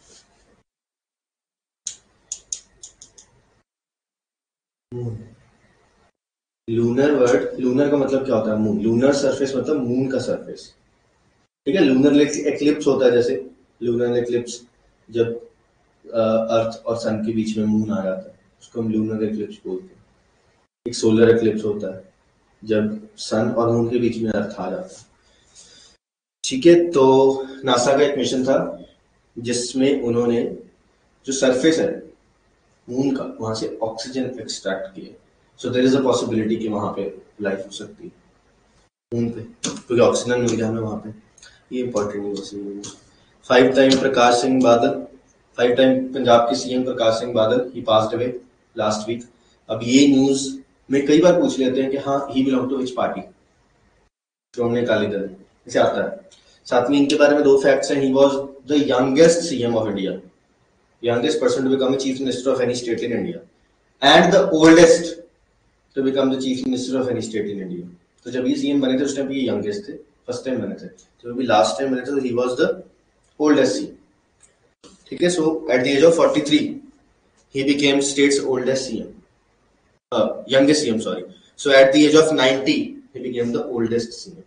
lunar word. Lunar का मतलब क्या होता है? मून। लूनर सरफेस मतलब मून का सरफेस। ठीक है, लूनर एक्लिप्स होता है, जैसे लूनर एक्लिप्स जब अर्थ और सन के बीच में मून आ जाता है उसको हम लूनर एक्लिप्स बोलते हैं। एक सोलर एक्लिप्स होता है जब सन और मून के बीच में अर्थ आ जाता है। ठीक है, तो नासा का एक मिशन था जिसमें उन्होंने जो सरफेस है मून का वहां से ऑक्सीजन एक्सट्रैक्ट किया। So there is a possibility कि वहां पे लाइफ हो सकती है मून पे, क्योंकि ऑक्सीजन मिल गया हमें वहां पे। ये इंपॉर्टेंट न्यूज़ है। Five time Prakash Singh Badal, five time Punjab के CM Prakash Singh Badal he passed away last week. अब ये न्यूज में कई बार पूछ लेते हैं कि हाँ he belong to which party, Shiromani Akali Dal, इसे आता है। साथ में इनके बारे में दो फैक्ट्स हैं। He was the youngest CM of India, youngest person to become a chief minister of any state in India, and the oldest to become the chief minister of any state in India. तो जब ये CM बने थे उस time ये youngest थे, first time बने थे। तो अभी लास्ट टाइम बने थे तो he was the oldest CM. ठीक है, so at the age of forty three he became state's oldest C M, uh, youngest C M, sorry. So at the age of ninety, he became the oldest C M.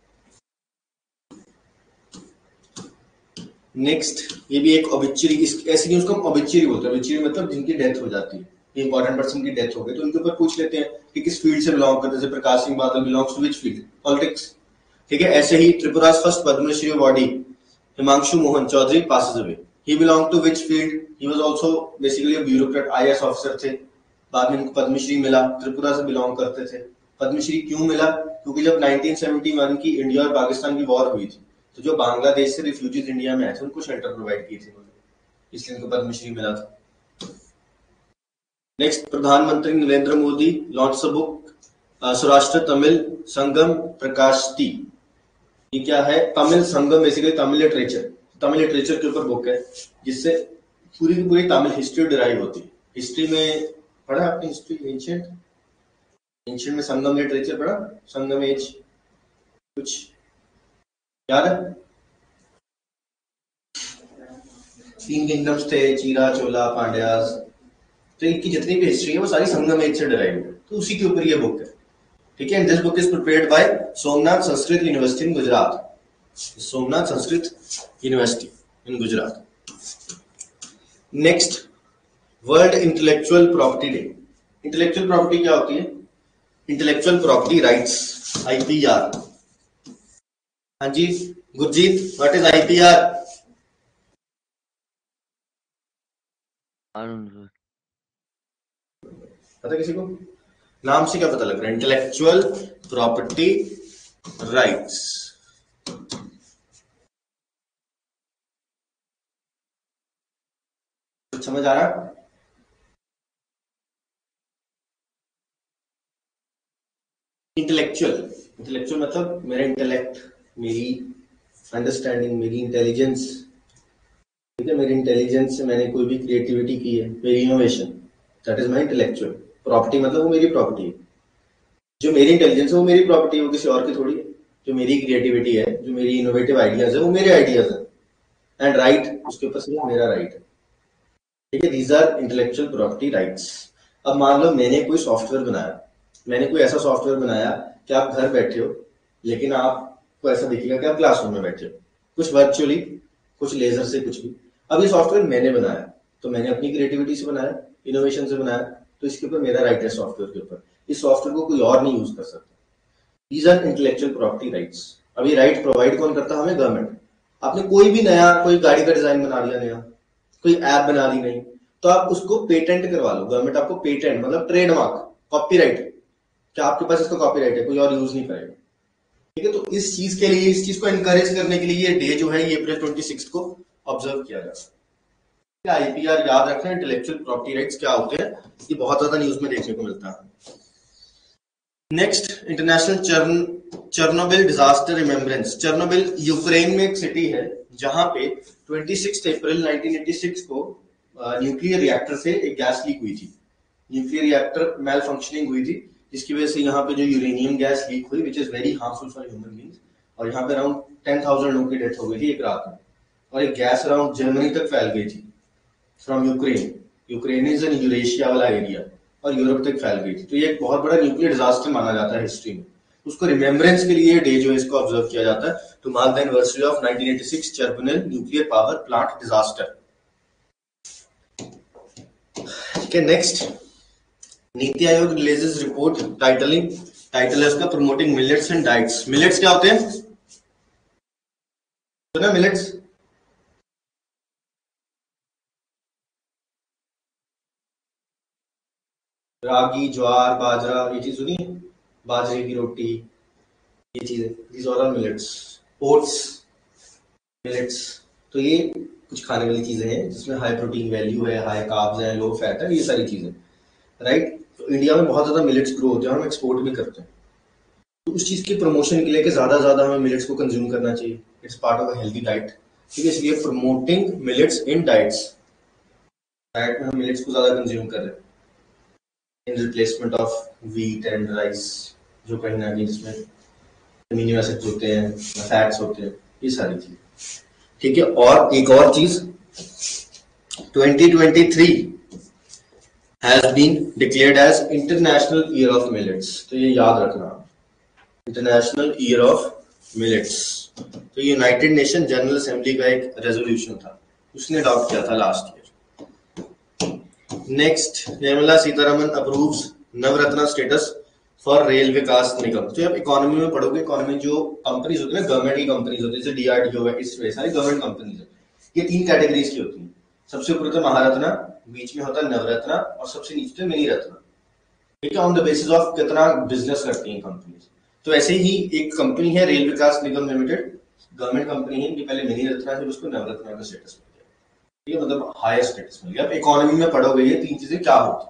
Next, ये भी एक obituary, ऐसे news को हम obituary बोलते हैं। Obituary मतलब जिनकी डेथ हो जाती है, इंपॉर्टेंट पर्सन की डेथ हो गई तो उनके ऊपर पूछ लेते हैं कि किस फील्ड से बिलोंग करते हैं। जैसे Prakash Singh Badal belongs to which field? Politics. ठीक है, ऐसे ही Tripura's first Padma Shri awardee Himanshu Mohan Choudhury passes away. He belonged to which field? He was also basically a bureaucrat, I A S officer थे बाद में इनको पद्मश्री मिला, त्रिपुरा से बिलोंग करते थे। पद्मश्री क्यों मिला? क्योंकि जब नाइनटीन सेवेंटी वन की इंडिया और पाकिस्तान की वॉर हुई थी तो जो बांग्लादेश से रिफ्यूजीज इंडिया में आए थे उनको शेल्टर प्रोवाइड की थी, इसलिए इनको पद्मश्री मिला था। नेक्स्ट, प्रधानमंत्री Narendra Modi launch the book Saurashtra Tamil Sangam Prakashti. ये क्या है? Tamil Sangam, basically Tamil literature, Tamil literature के ऊपर बुक है जिससे पूरी की पूरी तमिल हिस्ट्री डिराइव होती है। हिस्ट्री में पढ़ा आपने? हिस्ट्री एंशिएंट एंशिएंट में संगम लिटरेचर पढ़ा? संगम एज कुछ याद है? तीन किंगडम्स थे, चीरा, चोला, पांड्यास, तो इनकी जितनी भी हिस्ट्री है वो सारी संगम एज से डिराइव है, तो उसी के ऊपर ये बुक है। ठीक है, and this book is prepared by Somnath Sanskrit university in Gujarat. Somnath Sanskrit university in Gujarat. Next, world intellectual property day. Intellectual property क्या होती है? Intellectual property rights, IPR. हाँ जी गुरजीत, व्हाट इज आईपीआर? पता किसी को? नाम से क्या पता लग रहा है? Intellectual property rights. कुछ समझ आ रहा? इंटेलेक्चुअल, इंटेलेक्चुअल मतलब मेरा इंटेलेक्ट, मेरी अंडरस्टैंडिंग, मेरी इंटेलिजेंस। ठीक है, मेरी इंटेलिजेंस से मैंने कोई भी क्रिएटिविटी की है, मेरी innovation, that is my intellectual property. मतलब वो मेरी प्रॉपर्टी है। जो मेरी इंटेलिजेंस है वो मेरी प्रॉपर्टी है, वो किसी और की थोड़ी है। जो मेरी क्रिएटिविटी है, जो मेरी इनोवेटिव आइडियाज है, वो मेरे आइडियाज है। एंड राइट right, उसके ऊपर सिर्फ मेरा राइट right है। ठीक है, these are intellectual property rights. अब मान लो मैंने कोई सॉफ्टवेयर बनाया, मैंने कोई ऐसा सॉफ्टवेयर बनाया कि आप घर बैठे हो लेकिन आपको ऐसा दिखेगा कि आप क्लासरूम में बैठे हो, कुछ वर्चुअली, कुछ लेजर से, कुछ भी। अब ये सॉफ्टवेयर मैंने बनाया, तो मैंने अपनी क्रिएटिविटी से बनाया, इनोवेशन से बनाया, तो इसके ऊपर मेरा राइट है सॉफ्टवेयर के ऊपर। इस सॉफ्टवेयर को कोई और नहीं यूज कर सकता। These are intellectual property rights. अब ये राइट प्रोवाइड कौन करता है? हमें, गवर्नमेंट। आपने कोई भी नया, कोई गाड़ी का डिजाइन बना लिया नया, कोई ऐप बना ली नहीं, तो आप उसको पेटेंट करवा लो। गवर्नमेंट आपको पेटेंट मतलब ट्रेडमार्क, कॉपीराइट, क्या आपके पास इसका कॉपीराइट है, कोई और यूज नहीं करेगा। ठीक है, तो इस चीज के लिए, इस चीज को एनकरेज करने के लिए ये डे जो है ये अप्रैल ट्वेंटी सिक्स को ऑब्जर्व किया जाता है। आईपीआर याद रखना, इंटेलेक्चुअल प्रॉपर्टी राइट्स क्या होते हैं, ये बहुत ज्यादा न्यूज में देखने को मिलता है। Next, international Chern Chernobyl disaster remembrance. Chernobyl Ukraine में एक सिटी है जहां पे छब्बीस अप्रैल नाइनटीन एटी सिक्स को न्यूक्लियर रिएक्टर से एक गैस लीक हुई थी। न्यूक्लियर रिएक्टर मेल फंक्शनिंग हुई थी, जिसकी वजह से यहाँ पे जो यूरेनियम गैस लीक हुई, which is very harmful for human beings, और यहाँ पे अराउंड टेन थाउजेंड लोगों की डेथ हो गई थी एक रात में। और एक गैस अराउंड जर्मनी तक फैल गई थी from Ukraine. Ukraine is an Eurasia वाला एरिया, और यूरोप तक फैल गई थी। तो ये एक बहुत बड़ा न्यूक्लियर डिजास्टर माना जाता है हिस्ट्री में। उसको रिमेम्बरेंस के लिए डे जो है इसको ऑब्जर्व किया जाता है, to mark the anniversary of nineteen eighty six Chernobyl nuclear power plant disaster. ठीक है, next, NITI Aayog releases report titling, title है उसका promoting millets and diets. Millets क्या होते हैं? सुना मिलेट्स? रागी, ज्वार, बाजरा, ये चीज सुनी है? बाजरे की रोटी, ये चीजें, these all are millets. Oats, millets. तो ये कुछ खाने वाली चीजें हैं जिसमें हाई प्रोटीन वैल्यू है, हाई कार्ब्स है, लो फैट है, ये सारी चीजें, राइट। तो इंडिया में बहुत ज्यादा मिलेट्स ग्रो होते हैं, हम एक्सपोर्ट भी करते हैं। तो उस चीज के प्रमोशन के लिए कि ज्यादा ज्यादा हमें मिलेट्स को कंज्यूम करना चाहिए, it's part of a healthy diet. ठीक है, इसलिए promoting millets in diets, diet में हम मिलेट्स को ज्यादा कंज्यूम कर रहे हैं in replacement of wheat and rice, जो कहीं ना कहीं जिसमें अमीनो एसिड्स होते हैं, फैट्स होते हैं, ये सारी चीज। ठीक है, और एक और चीज, twenty twenty three has been declared as International Year of Millets। तो ये याद रखना, इंटरनेशनल ईयर ऑफ मिलेट्स। तो यूनाइटेड नेशन जनरल असेंबली का एक रेजोल्यूशन था, उसने अडॉप्ट किया था last year. Next, Nirmala Sitharaman approves Navratna status for rail Vikas Nigam. तो आप इकोनॉमी में पढ़ोगे, इकोनॉमी जो कंपनीज होती है ना, गवर्नमेंट की कंपनीज होती है, जैसे डीआरडीओ है, इसमें सारी गवर्नमेंट कंपनीज है। ये तीन कैटेगरीज की होती है। सबसे ऊपर होता है महारत्ना, बीच में होता है नवरत्ना, और सबसे नीचे मिनी रत्ना। ठीक है, ऑन द बेसिस ऑफ कितना बिजनेस करती है कंपनी। तो ऐसे ही एक कंपनी है rail Vikas Nigam limited, government company है, इनकी पहले मिनी रत्ना थी, उसको नवरत्ना का स्टेटस मिल गया, ठीक है, मतलब हायर स्टेटस मिल गया। अब इकोनॉमी में पढ़ोगे ये तीन चीजें क्या होती।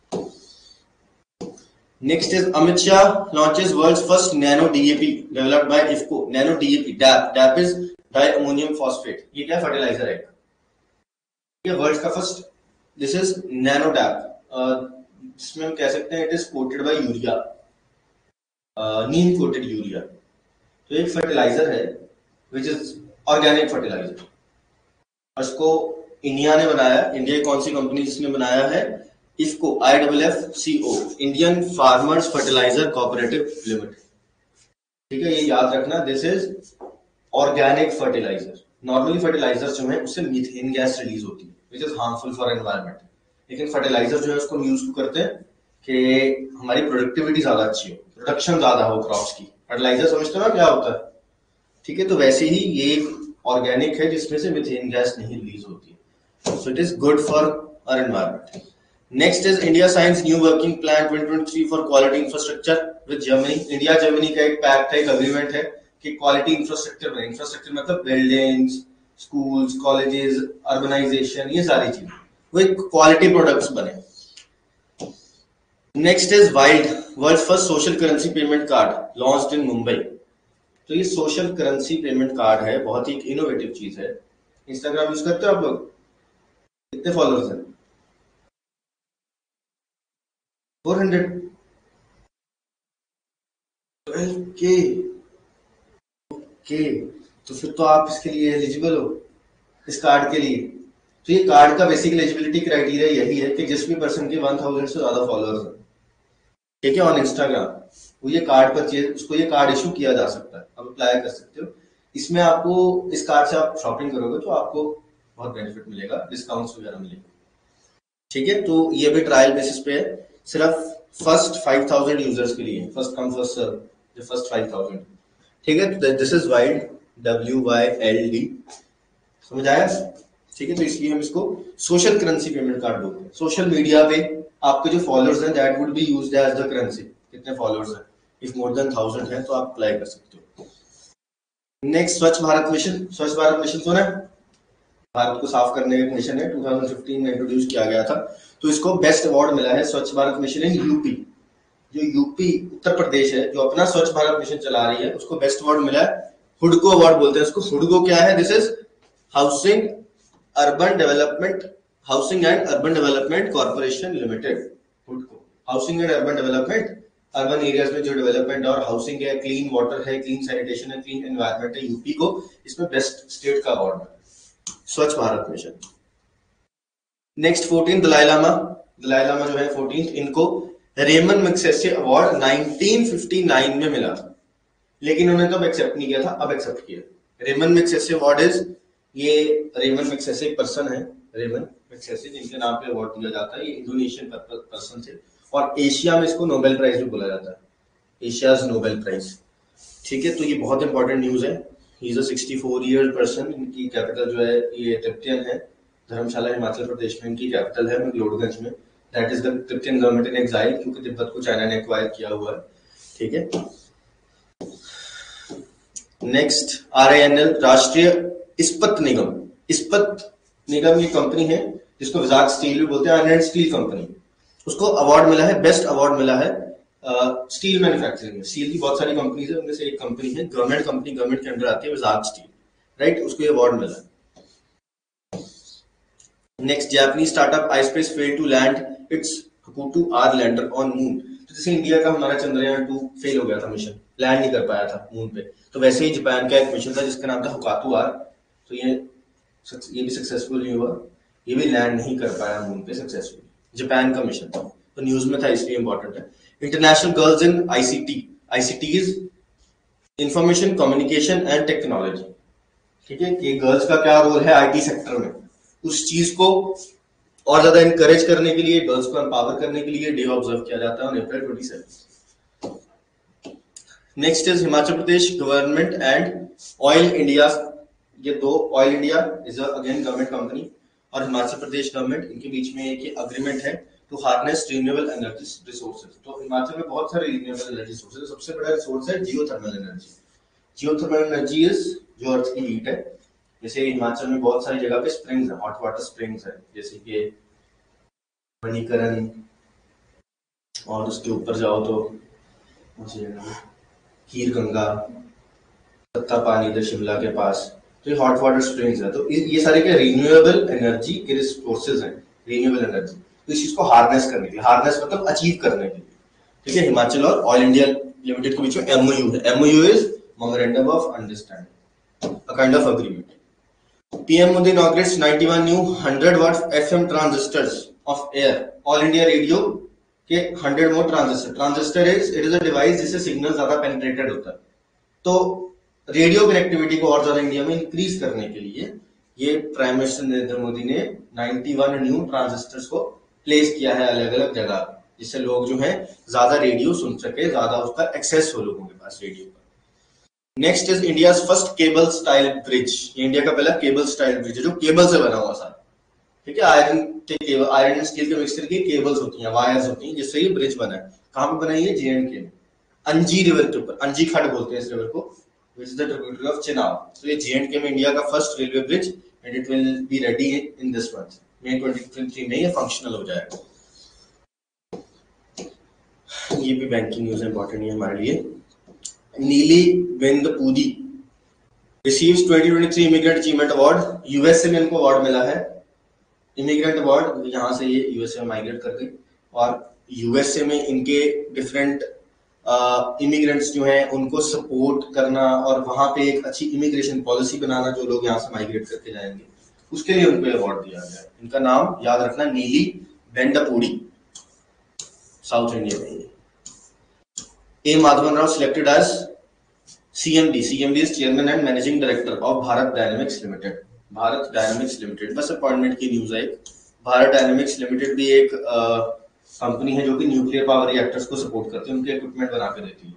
Next is Amit Shah launches world's first nano DAP developed by IFFCO. Nano DAP, DAP DAP is diammonium phosphate, ये क्या फर्टिलाइजर है, ये वर्ल्ड का first, this is nano DAP, जिसमें हम कह सकते हैं it is coated by urea, neem coated urea. तो एक फर्टिलाइजर है विच इज ऑर्गेनिक फर्टिलाइजर, उसको इंडिया ने बनाया। इंडिया की कौन सी कंपनी जिसने बनाया है, IFFCO, I double F C O, Indian farmers fertiliser cooperative limited, ठीक है, ये याद रखना, this is organic fertiliser. Normally fertiliser जो है उससे मीथेन गैस रिलीज होती है which is harmful for environment, लेकिन फर्टिलाइजर जो है उसको यूज करते हैं कि हमारी प्रोडक्टिविटी ज्यादा अच्छी हो, प्रोडक्शन ज्यादा हो क्रॉप्स की। फर्टिलाइजर समझते हो ना क्या होता है, ठीक है, तो वैसे ही ये ऑर्गेनिक है जिसमें से मीथेन गैस नहीं रिलीज होती है, so it is good for our environment. Next is India science new working plan twenty twenty three for quality infrastructure with Germany. India Germany का एक पैक्ट है, एक अग्रीमेंट है कि क्वालिटी इंफ्रास्ट्रक्चर बने। इंफ्रास्ट्रक्चर मतलब बिल्डिंग्स, स्कूल्स, कॉलेजेस, अर्बनाइजेशन, ये सारी चीजें, वो एक क्वालिटी प्रोडक्ट्स बने। Next is wild world first social currency payment card launched in Mumbai. तो ये सोशल करेंसी पेमेंट कार्ड है, बहुत ही इनोवेटिव चीज है। इंस्टाग्राम यूज करते हो आप लोग, कितने फॉलोअर्स हैं, four hundred, twelve K, okay, तो फिर तो आप इसके लिए एलिजिबल हो, इस कार्ड के लिए। तो ये कार्ड का बेसिक एलिजिबिलिटी क्राइटेरिया यही है कि जिस भी पर्सन के वन थाउजेंड से ज्यादा फॉलोअर्स हैं, ठीक है, ऑन इंस्टाग्राम, वो ये कार्ड परचेज, उसको ये कार्ड इशू किया जा सकता है, आप अप्लाई कर सकते हो। इसमें आपको, इस कार्ड से आप शॉपिंग करोगे तो आपको बहुत बेनिफिट मिलेगा, डिस्काउंट्स वगैरह मिलेंगे, ठीक है। तो ये भी ट्रायल बेसिस पे है, सिर्फ फर्स्ट फाइव थाउजेंड यूजर्स के लिए, फर्स्ट कम फर्स्ट सर्व, जो फर्स्ट फाइव थाउजेंड, ठीक है। This is wild, W Y L D, समझ आया, ठीक है। तो इसलिए हम इसको सोशल करेंसी पेमेंट कार्ड बोलते हैं। सोशल मीडिया पे आपके जो फॉलोअर्स हैं that would be used as the currency, कितने फॉलोअर्स हैं, इफ मोर देन थाउजेंड है तो आप अप्लाई कर सकते हो। नेक्स्ट, स्वच्छ भारत मिशन। स्वच्छ भारत मिशन सुना है, भारत को साफ करने का मिशन है, टू थाउजेंड फिफ्टीन में इंट्रोड्यूस किया गया था। तो इसको बेस्ट अवार्ड मिला है Swachh Bharat mission in UP. जो यूपी उत्तर प्रदेश है जो अपना स्वच्छ भारत मिशन चला रही है, उसको बेस्ट अवार्ड मिला है, हुडको अवार्ड बोलते हैं उसको। हुडको क्या है, this is housing urban development, housing and urban development corporation limited, हुडको। Housing and urban development, urban areas में जो डेवलपमेंट और हाउसिंग है, क्लीन वाटर है, क्लीन सैनिटेशन है, क्लीन एनवायरमेंट है, यूपी को इसमें बेस्ट स्टेट का अवार्ड मिला Swachh Bharat mission. Next fourteen, Dalai Lama. Dalai Lama जो है फोर्टीन, इनको Ramon Magsaysay award nineteen fifty nine में मिला था, लेकिन उन्होंने तो एक्सेप्ट नहीं किया था, अब एक्सेप्ट किया। रेमन मैग्सेसे अवार्ड इज, ये रेमन मैग्सेसे एक पर्सन है, रेमन मैग्सेसे जिनके नाम पे अवार्ड दिया जाता है, ये इंडोनेशियन पर्सन थे, और एशिया में इसको नोबेल प्राइज भी बोला जाता है, एशियाज नोबेल प्राइज, ठीक है। तो ये बहुत इंपॉर्टेंट न्यूज है। He is a sixty four year person, इनकी कैपिटल जो है ये तिब्बतियन है, धर्मशाला हिमाचल प्रदेश में इनकी कैपिटल है, मैक्लोडगंज में। That is the Tibetan government in exile, क्योंकि तिब्बत को चाइना ने एक्वायर किया हुआ है, ठीक है। Next, R I N L, Rashtriya Ispat निगम। इस्पत निगम ये कंपनी है जिसको विजाक स्टील भी बोलते हैं, आयरन एंड स्टील कंपनी, उसको अवार्ड मिला है, बेस्ट अवार्ड मिला है स्टील मैन्युफैक्चरिंग में। स्टील की बहुत सारी कंपनीज है, उनमें से एक कंपनी है, गवर्नमेंट कंपनी, गवर्नमेंट के अंडर आती है, विजाक स्टील, राइट, उसको ये अवार्ड मिला है। Next, Japanese startup ispace fail to land its Hakuto R lander on moon. तो जैसे इंडिया का हमारा चंद्रयान टू फेल हो गया था, मिशन लैंड नहीं कर पाया था मून पे, तो वैसे ही जापान का एक मिशन था जिसका नाम था हुकातू आर, तो ये ये भी सक्सेसफुल नहीं हुआ, ये भी लैंड नहीं कर पाया मून पे सक्सेसफुली, जापान का मिशन था, तो न्यूज में था इसलिए इंपॉर्टेंट है। International girls in ICT, ICT is information communication and technology, ठीक है। ये गर्ल्स का क्या रोल है आईटी सेक्टर में, उस चीज को और ज्यादा इनकरेज करने के लिए, गर्ल्स को एम्पावर करने के लिए डे ऑब्जर्व किया जाता है on April twenty seven. Next is Himachal Pradesh government and oil India, ये दो, oil India is again government company और हिमाचल प्रदेश गवर्नमेंट, इनके बीच में एक अग्रीमेंट है to harness renewable energy resources. तो हिमाचल में बहुत सारे रिन्यूएबल एनर्जी सोर्सेज, सबसे बड़ा रिसोर्स है geothermal energy. Geothermal energy is जो अर्थ की हीट है। जैसे हिमाचल में बहुत सारी जगह पे स्प्रिंग्स है, हॉट वाटर स्प्रिंग्स है, जैसे कि मणिकरण, और उसके ऊपर जाओ तो हीर गंगा, तत्ता पानी इधर शिमला के पास, तो ये हॉट वाटर स्प्रिंग्स है। तो ये सारे क्या रिन्यूएबल एनर्जी के रिसोर्सेज हैं, रिन्यूएबल एनर्जी। तो इस चीज को हार्नेस करने के लिए, हार्नेस मतलब अचीव करने के लिए, ठीक है। हिमाचल और ऑयल इंडिया लिमिटेड के बीच में एमओयू है। MOU is memorandum of understanding, a kind of agreement. PM Modi inaugurates ninety-one new one hundred watt FM transistors of air. All India radio के one hundred more transistor. Transistor is it is a device जिससे signal ज्यादा penetrated होता है। तो radio connectivity को और ज्यादा India में इंक्रीज करने के लिए ये प्राइम मिनिस्टर नरेंद्र मोदी ने इक्यानवे न्यू ट्रांजिस्टर्स को प्लेस किया है अलग अलग जगह, जिससे लोग जो है ज्यादा रेडियो सुन सके, ज्यादा उसका एक्सेस हो लोगों के पास रेडियो का। Next is India first cable style bridge. ये इंडिया का पहला केबल स्टाइल ब्रिज है जो केबल से बना हुआ सारा, ठीक है। आयरन के केबल, आयरन एंड स्टील के मिक्सचर की केबल्स होती हैं, वायर्स होती हैं, जिससे ये ब्रिज बना है। कहां पे बना है ये? जे एंड के में, अंजी रिवर के ऊपर। अंजी खड बोलते हैं इस रिवर को, which is the tributary of Chenab. So ये जे एंड के में इंडिया का first railway bridge, and it will be ready in this month. May twenty twenty-three में ये फंक्शनल हो जाएगा। ये भी बैंकिंग न्यूज इंपॉर्टेंट है हमारे लिए। Neeli Bendapudi receives twenty twenty-three immigrant achievement award. USA में इनको अवार्ड मिला है, इमिग्रेंट अवार्ड। यहाँ से ये यूएसए में माइग्रेट कर गई, और यूएसए में इनके डिफरेंट इमिग्रेंट्स uh, जो हैं उनको सपोर्ट करना, और वहां पे एक अच्छी इमिग्रेशन पॉलिसी बनाना, जो लोग यहाँ से माइग्रेट करके जाएंगे, उसके लिए उनको अवार्ड दिया गया। इनका नाम याद रखना, नीली वेंडपुरी, साउथ इंडिया में। A Madhavan Rao selected as CMD. CMD is chairman and managing director of Bharat dynamics limited. Bharat dynamics limited, बस अपॉइंटमेंट की न्यूज है। भारत डायनेमिक्स लिमिटेड भी एक uh, कंपनी है जो कि न्यूक्लियर पावर रिएक्टर्स को सपोर्ट करती है, उनके इक्विपमेंट बना के देती है।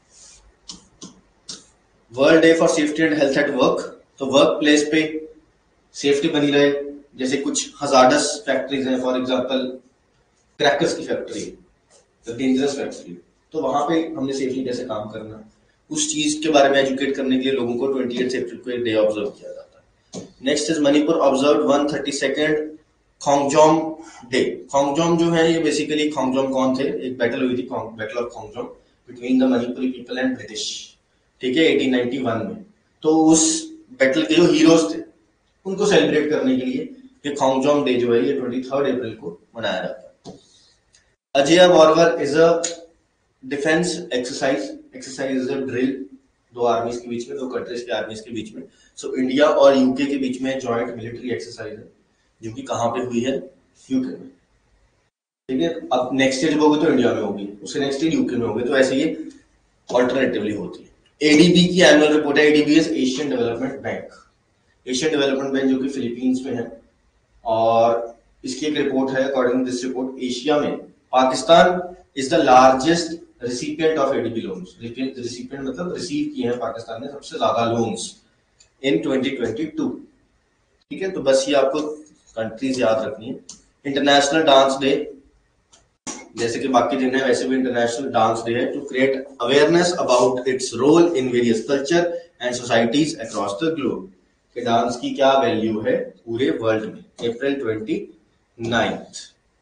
World day for safety and health at work. तो वर्क प्लेस पे सेफ्टी बनी रहे, जैसे कुछ हजार्डस फैक्ट्रीज हैं, फॉर एग्जांपल क्रैकर्स की फैक्ट्री, डेंजरस फैक्ट्री, तो वहां पे हमने सेफली कैसे काम करना, उस चीज के बारे में एजुकेट करने के लिए लोगों को अट्ठाईस अप्रैल को एक डे ऑब्जर्व किया जाता है। Next is Manipur observe one hundred thirty-second Khongjom day. Khongjom जो है ये बेसिकली, खोंगजोम कौन थे? एक बैटल हुई थी, battle of Khongjom between the Manipuri people and British, ठीक है, अठारह सौ इक्यानवे में। तो उस बैटल के जो हीरोज थे उनको सेलिब्रेट करने के लिए ये खोंगजोम डे जो है ये तेईस अप्रैल को मनाया जाता है। Ajeya warrior is a defence exercise. Exercise is a drill दो आर्मीज के बीच में, दो कंट्रीज के आर्मीज के बीच में। सो इंडिया और यूके के बीच में जॉइंट मिलिट्री एक्सरसाइज है, जो कि कहां पे हुई है? यूके में, ठीक है। अब नेक्स्ट ईयर जब होगी तो इंडिया में होगी, उससे नेक्स्ट ईयर यूके में होगी, तो ऐसे ये ऑल्टरनेटिवली होती है। एडीबी की एनुअल रिपोर्ट है। ADB is Asian development bank. Asian development bank जो कि फिलीपींस में है, और इसकी एक रिपोर्ट है। According to this report, Asia में Pakistan is the largest recipient of ADB loans. Recipient मतलब रिसीव किए हैं पाकिस्तान ने सबसे ज्यादा loans in twenty twenty two, ठीक है। तो बस ये आपको कंट्रीज याद रखनी है। इंटरनेशनल डांस डे, जैसे कि बाकी दिन है वैसे भी इंटरनेशनल डांस डे है, to create awareness about its role in various culture and societies across the globe. कि डांस की क्या वैल्यू है पूरे वर्ल्ड में। April twenty ninth.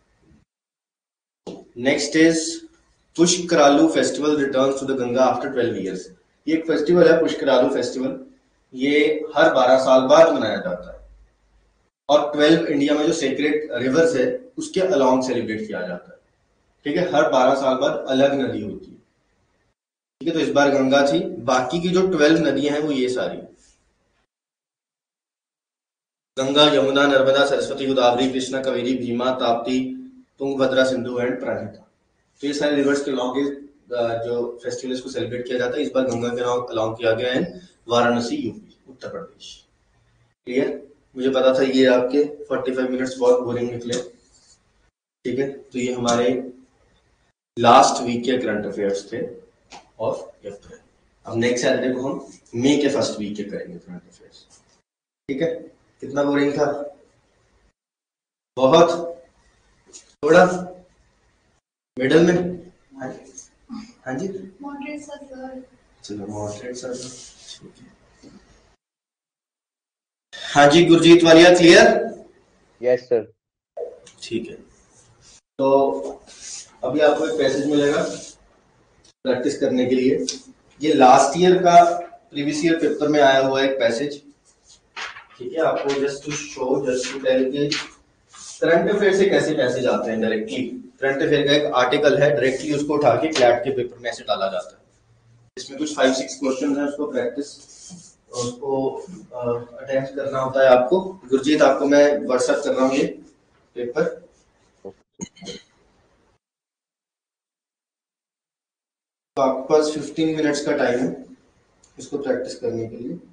Next is Pushkaralu festival returns to the Ganga after twelve years. ये एक festival है पुष्करालू फेस्टिवल, ये हर बारह साल बाद मनाया जाता है, और ट्वेल्व इंडिया में जो सेक्रेड रिवर्स है उसके अलोंग सेलिब्रेट किया जाता है, ठीक है। हर बारह साल बाद अलग नदी होती है, ठीक है। तो इस बार गंगा थी, बाकी की जो ट्वेल्व नदियां हैं वो ये सारी, गंगा, यमुना, नर्मदा, सरस्वती, गोदावरी, कृष्णा, कावेरी, भीमा, ताप्ती, तुंगभद्रा, सिंधु एंड प्रणहिता। तो ये सारे रिवर्स के अलोंग जो फेस्टिवल को सेलिब्रेट किया जाता है। इस बार गंगा के अलोंग किया गया है वाराणसी, यूपी, उत्तर प्रदेश। क्लियर? मुझे पता था ये आपके पैंतालीस मिनट्स बहुत बोरिंग निकले, ठीक है। तो ये हमारे लास्ट वीक के करंट अफेयर्स थे ऑफ अप्रैल। अब नेक्स्ट सैटरडे को हम मई के फर्स्ट वीक के करेंगे करंट अफेयर्स, ठीक है। कितना बोरिंग था? बहुत? थोड़ा? मिडल में? हाँ हाँ जी, मॉडरेट सा सर। चलो मॉडरेट सा सर, ठीक है। हाँ जी Gurjeet Walia, clear? Yes sir. ठीक है, तो अभी आपको एक पैसेज मिलेगा प्रैक्टिस करने के लिए। ये लास्ट ईयर का प्रीवियस ईयर पेपर में आया हुआ एक पैसेज, ठीक है। आपको just to show, just to tell कि करंट अफेयर से कैसे पैसेज आते हैं डायरेक्टली। करंट अफेयर का एक आर्टिकल है, डायरेक्टली उसको उठा के क्लैट के पेपर में ऐसे डाला जाता है। इसमें कुछ फाइव सिक्स क्वेश्चन है, उसको प्रैक्टिस उसको अटेम्प्ट करना होता है आपको। गुरजीत आपको मैं व्हाट्सएप कर रहा हूँ ये पेपर। तो आपके पास फिफ्टीन मिनट्स का टाइम है इसको प्रैक्टिस करने के लिए।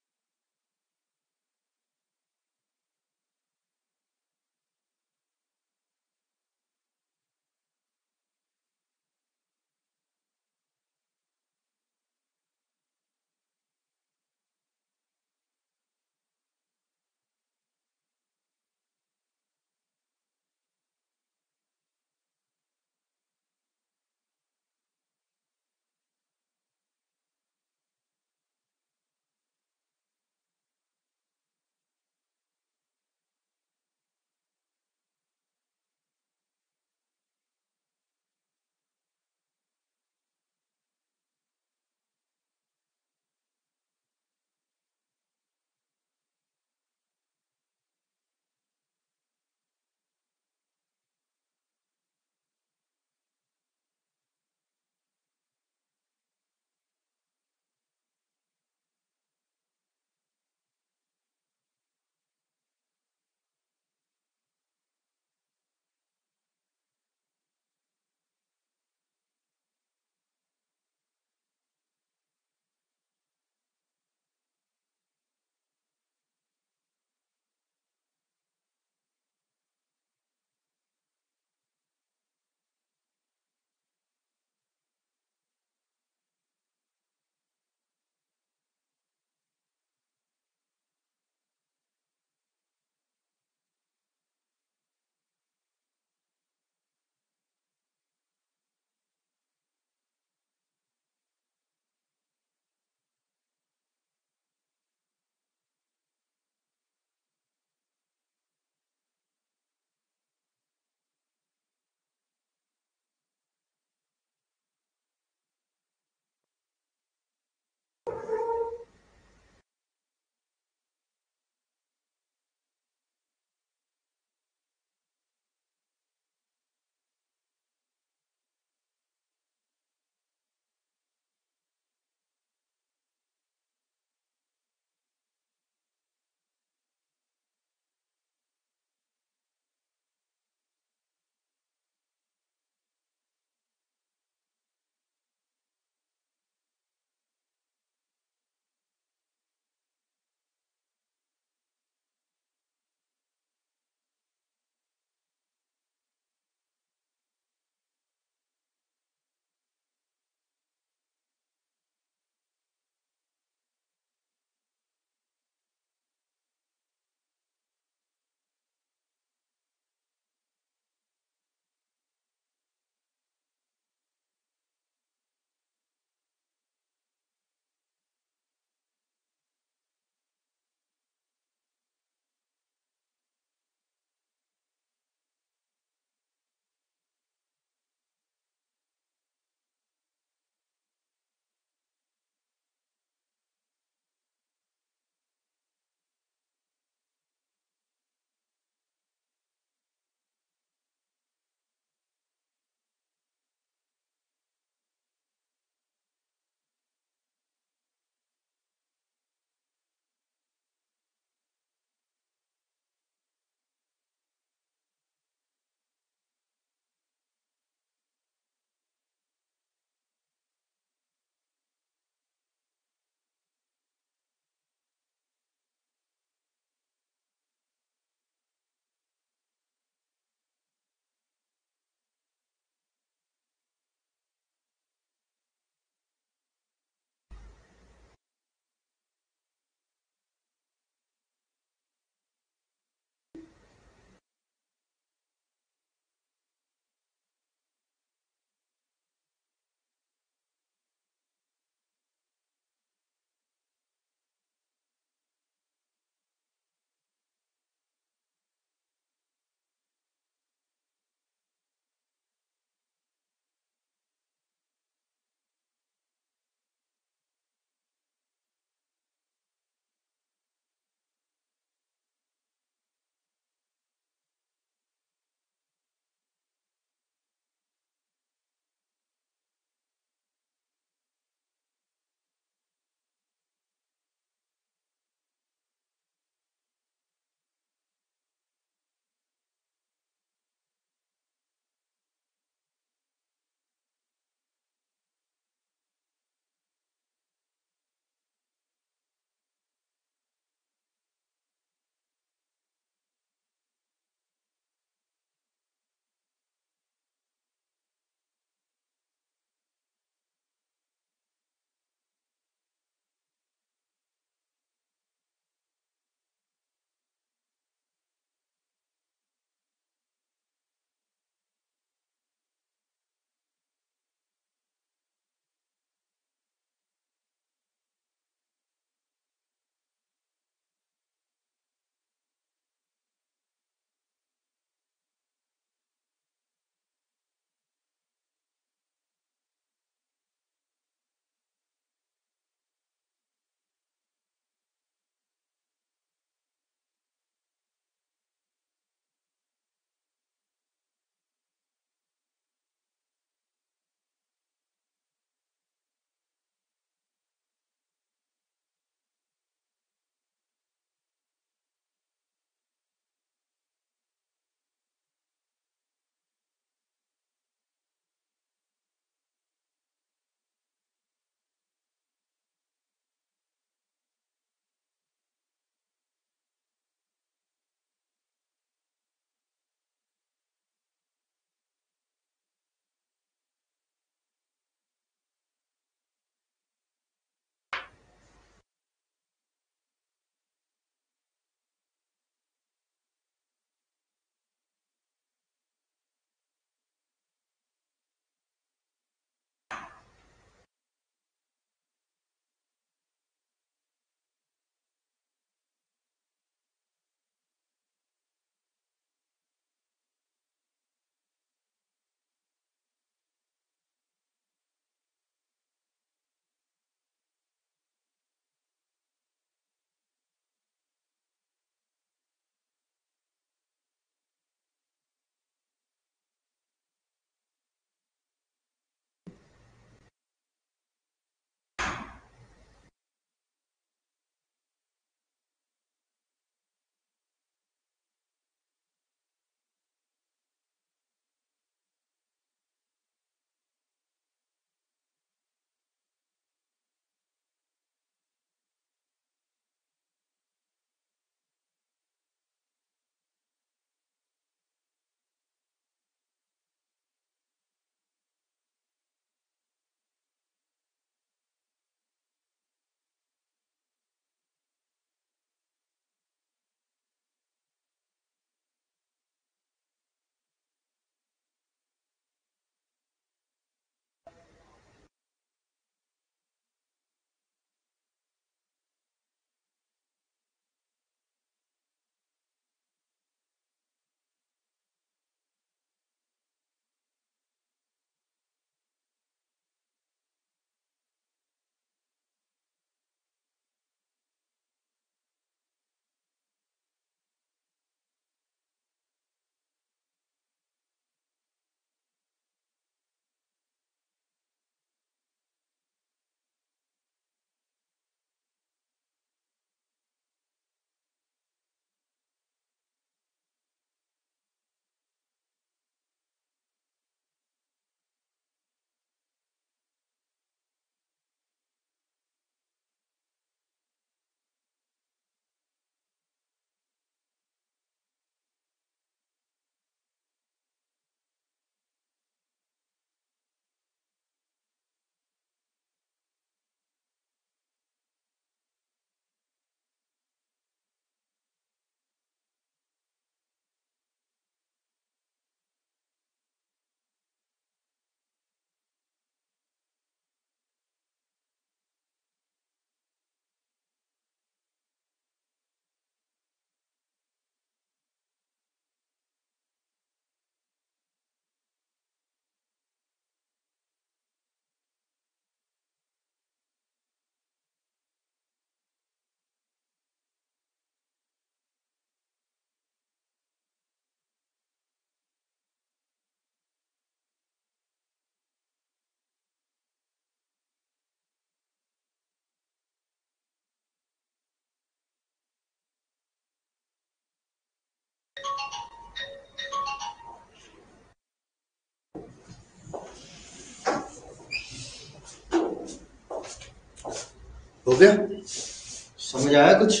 हो गया? समझ आया कुछ?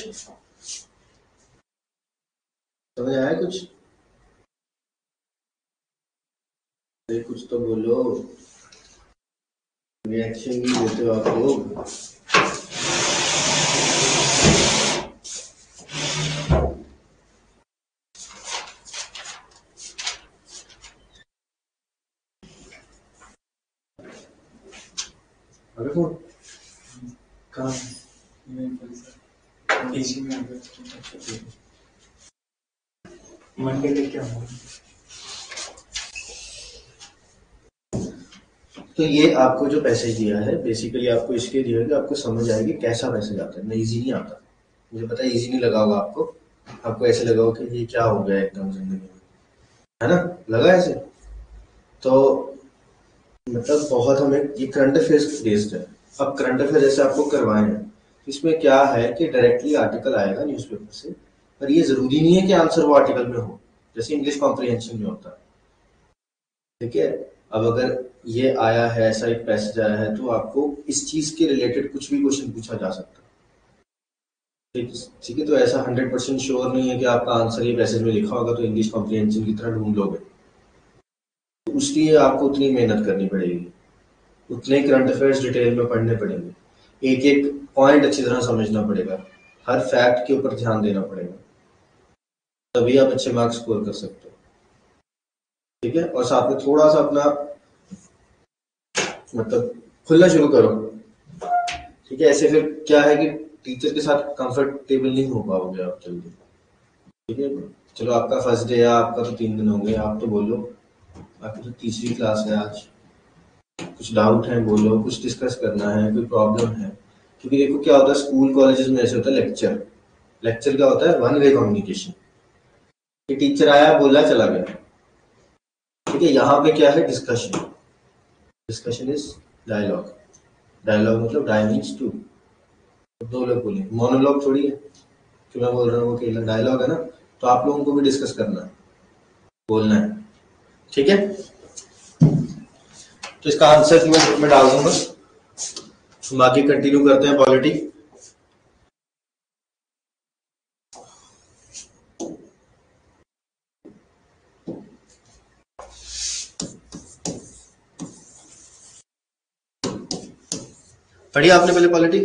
समझ आया कुछ? अरे कुछ तो बोलो, रिएक्शन भी देते हो आप लोग। अरे कौन कहाँ मंडे लेके आऊंगा। तो ये आपको जो पैसेज दिया है बेसिकली आपको इसके दिया है कि आपको समझ आएगी कैसा पैसेज आता है ना। इजी नहीं आता, मुझे पता है इजी नहीं लगा होगा आपको। आपको ऐसे लगा होगा कि ये क्या हो गया एकदम जिंदगी में, है ना? लगा ऐसे? तो मतलब बहुत हमें ये करंट अफेयर्स बेस्ड है। अब करंट अफेयर जैसे आपको करवाए हैं, इसमें क्या है कि डायरेक्टली आर्टिकल आएगा न्यूज़पेपर से, पर ये जरूरी नहीं है कि आंसर वो आर्टिकल में हो, जैसे इंग्लिश कॉम्प्रिहेंशन में होता है। ठीक है, अब अगर ये आया है, ऐसा एक पैसेज आया है, तो आपको इस चीज के रिलेटेड कुछ भी क्वेश्चन पूछा जा सकता है। ठीक है, तो ऐसा हंड्रेड परसेंट श्योर नहीं है कि आपका आंसर ये पैसेज में लिखा होगा तो इंग्लिश कॉम्प्रिहेंशन की तरह ढूंढ लोगे। तो उसलिए आपको उतनी मेहनत करनी पड़ेगी, उतने करंट अफेयर्स डिटेल में पढ़ने पड़ेंगे, एक एक पॉइंट अच्छी तरह समझना पड़ेगा, हर फैक्ट के ऊपर ध्यान देना पड़ेगा, तभी आप अच्छे मार्क्स स्कोर कर सकते हो। ठीक है, और साथ में थोड़ा सा अपना मतलब खुलना शुरू करो। ठीक है, ऐसे फिर क्या है कि टीचर के साथ कंफर्टेबल नहीं हो पाओगे आप जल्दी। ठीक है, चलो आपका फर्स्ट डे है, आपका तो तीन दिन हो गए, आप तो बोलो, आपकी तो तीसरी क्लास है आज, कुछ डाउट है बोलो, कुछ डिस्कस करना है, कोई प्रॉब्लम है। क्योंकि देखो क्या होता है स्कूल कॉलेजेस में ऐसे होता है, लेक्चर लेक्चर क्या होता है, वन वे कम्युनिकेशन, कि टीचर आया बोला चला गया। ठीक है, यहाँ पे क्या है, discussion. Discussion is dialogue. Dialogue मतलब डाई मीन्स टू, दो लोग बोले, मोनोलॉग थोड़ी है कि मैं बोल रहा हूँ अकेला, डायलॉग है ना। तो आप लोगों को भी डिस्कस करना है, बोलना है। ठीक है, तो इसका आंसर मैं मैं डाल दूंगा। हम आगे कंटिन्यू करते हैं पॉलिटी। पढ़िए आपने पहले पॉलिटी,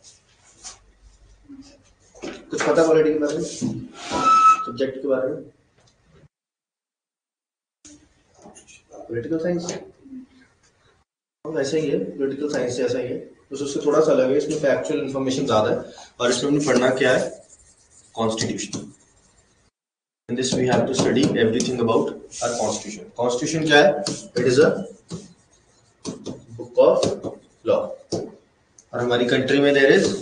कुछ पता पॉलिटी के बारे में, सब्जेक्ट के बारे में? पॉलिटिकल साइंस वैसे ही है, पॉलिटिकल साइंस जैसा ही है, बस उससे थोड़ा सा अलग है, इसमें फैक्चुअल इन्फॉर्मेशन ज्यादा है, और इसमें हमने पढ़ना क्या है, constitution. In this we have to study everything about our constitution. Constitution क्या है? It is a book of law. और हमारी कंट्री में there is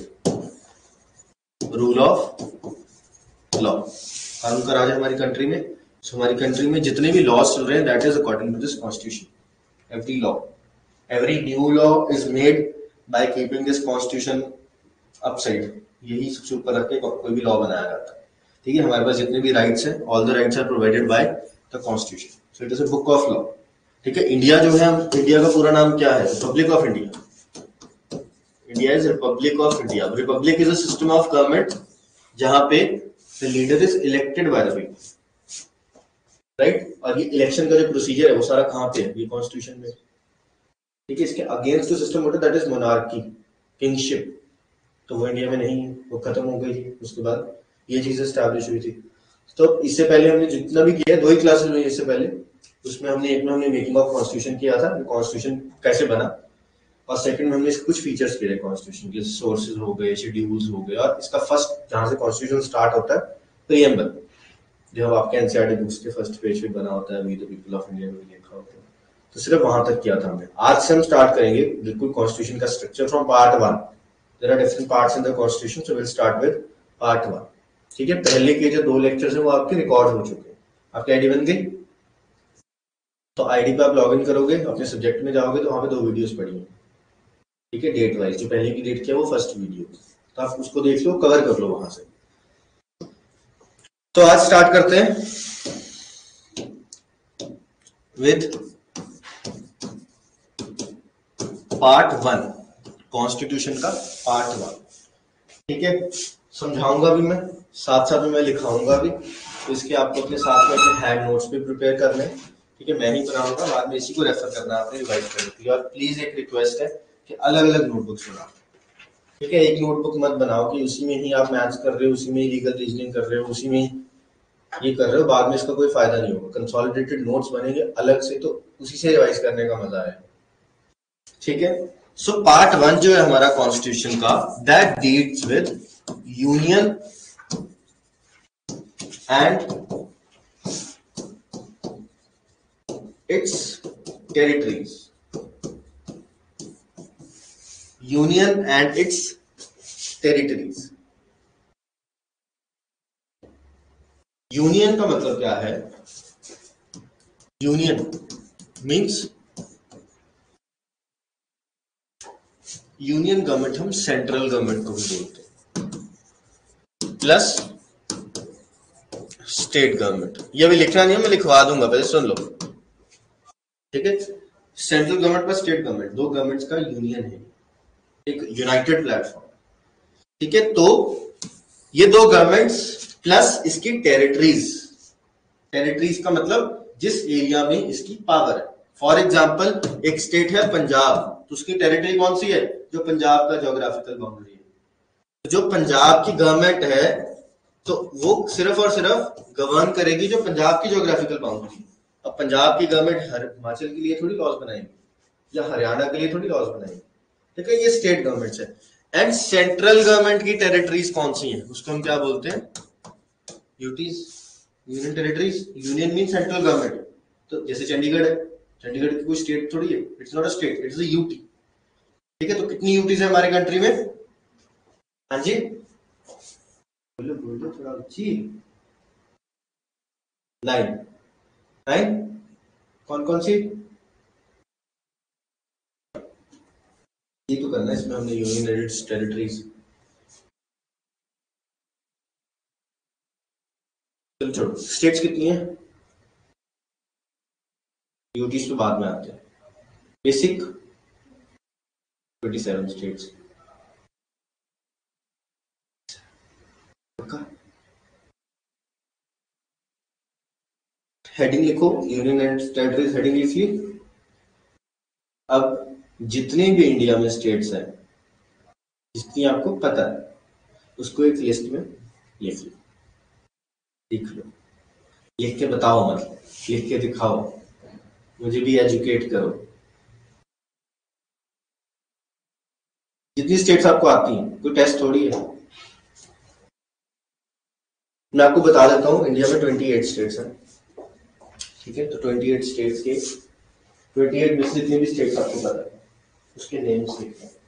rule of law, कानून का राज है हमारी कंट्री में। so, हमारी कंट्री में जितने भी लॉज चल रहे हैं that is according to this constitution. Every law, every new law is made by keeping this constitution upside, यही सबसे ऊपर रख के कोई भी लॉ बनाया जाता है। ठीक है, हमारे पास जितने भी राइट्स हैं, all the rights are provided by the constitution, so it is a book of law. ठीक है, इंडिया जो है, इंडिया का पूरा नाम क्या है, republic of India. India is republic of India. Republic is a system of government जहां पे the leader is elected by the people, right. और ये इलेक्शन का जो प्रोसीजर है वो सारा कहां पे है, ये कॉन्स्टिट्यूशन में। ठीक है, इसके अगेंस्ट जो सिस्टम होता है दैट इज मोनार्की, किंगशिप, तो वो इंडिया में नहीं है, वो खत्म हो गई थी, उसके बाद ये चीज एस्टैब्लिश हुई थी। तो इससे पहले हमने जितना भी किया, दो ही क्लासेस हुई इससे पहले, उसमें हमने एक में हमने मेकिंग ऑफ कॉन्स्टिट्यूशन किया था, कॉन्स्टिट्यूशन कैसे बना, और सेकंड में हमने इसके कुछ फीचर्स किए कॉन्स्टिट्यूशन के, सोर्सेज हो गए, शेड्यूल्स हो गए, और इसका फर्स्ट जहां से कॉन्स्टिट्यूशन स्टार्ट होता है प्रीएम्बल, जो आपके एनसीईआरटी बुक्स के फर्स्ट पेज पे बना होता है, we the people of India में लिखा होता है, तो सिर्फ वहां तक किया था हमने। आज से हम स्टार्ट करेंगे बिल्कुल कॉन्स्टिट्यूशन का structure from part one. There are different parts in the constitution, so will start with part one. ठीक है, पहले के जो दो लेक्चर्स हैं वो आपके रिकॉर्ड हो चुके हैं। आपकी आईडी बन गई, तो आईडी पे आप लॉग इन करोगे, अपने सब्जेक्ट में जाओगे तो वहां पे दो वीडियोस पड़ी हैं। ठीक है, डेट वाइज, जो पहले की डेट किया वो फर्स्ट वीडियो, तो आप उसको देख लो, कवर कर लो वहां से। तो आज स्टार्ट करते हैं विद पार्ट वन, कॉन्स्टिट्यूशन का पार्ट वन। ठीक है, समझाऊंगा भी मैं, साथ साथ में मैं लिखाऊंगा भी, तो इसके आपको अपने साथ में अपने हैंड नोट्स भी प्रिपेयर करने हैं। ठीक है, मैं ही बनाऊंगा, बाद में इसी को रेफर करना है आपने रिवाइज करने के लिए। और प्लीज एक रिक्वेस्ट है कि अलग अलग नोटबुक्स बनाओ। ठीक है, एक नोटबुक मत बनाओ कि उसी में ही आप मैथ्स कर रहे हो, उसी में ही लीगल रीजनिंग कर रहे हो, उसी में ही ये कर रहे हो, बाद में इसका कोई फायदा नहीं होगा। कंसोलिडेटेड नोट्स बनेंगे अलग से, तो उसी से रिवाइज करने का मजा है। ठीक है, सो पार्ट वन जो है हमारा कॉन्स्टिट्यूशन का, that deals with union and its territories, union and its territories. Union का मतलब क्या है? यूनियन मीन्स यूनियन गवर्नमेंट हम सेंट्रल गवर्नमेंट को भी बोलते हैं, प्लस स्टेट गवर्नमेंट। ये अभी लिखना नहीं है, मैं लिखवा दूंगा, पहले सुन लो। ठीक है, central government plus state government, दो गवर्नमेंट्स का यूनियन है, एक यूनाइटेड प्लेटफॉर्म। ठीक है, तो ये दो गवर्नमेंट्स प्लस इसकी टेरिटरीज। टेरिटरीज का मतलब जिस एरिया में इसकी पावर है। फॉर एग्जाम्पल एक स्टेट है पंजाब, तो उसकी टेरिटरी कौन सी है? जो पंजाब का ज्योग्राफिकल बाउंड्री है। तो जो पंजाब की गवर्नमेंट है, तो वो सिर्फ और सिर्फ गवर्न करेगी जो पंजाब की ज्योग्राफिकल बाउंड्री है। अब पंजाब की गवर्नमेंट हर हिमाचल के लिए थोड़ी लॉज बनाएगी, या हरियाणा के लिए थोड़ी लॉज बनाएगी। ठीक है, ये स्टेट गवर्नमेंट है। एंड सेंट्रल गवर्नमेंट की टेरिटरीज कौन सी है? उसको हम क्या बोलते हैं? UTs, union territories. Union mean central government. तो जैसे चंडीगढ़ है, चंडीगढ़ की कोई स्टेट थोड़ी है, it's not a state, it's a UT. ठीक है, तो कितनी यूटीज है हमारे कंट्री में? हाँ जी, बोलो बोलो थोड़ा ऊंची। नाइन। नाइन, कौन कौन सी? ये तो करना है इसमें हमने, यूनियन टेरिटरीज। चलो छोड़ो, स्टेट्स कितनी है? यूटीज तो बाद में आते हैं। Basic twenty seven states. Heading लिखो, यूनियन एंड टेरिटरीज, हेडिंग लिख ली। अब जितने भी इंडिया में स्टेट्स हैं, जितनी आपको पता है, उसको एक लिस्ट में लिख लो, लिख लो। लिख के बताओ, मत लिख के दिखाओ, मुझे भी एजुकेट करो। जितनी स्टेट्स आपको आती हैं, कोई टेस्ट थोड़ी है। मैं आपको बता देता हूँ, इंडिया में अट्ठाईस स्टेट्स हैं। ठीक है, तो अट्ठाईस स्टेट्स के अट्ठाईस में से जितने भी स्टेट्स आपको पता है, उसके नेम्स लिखते हैं।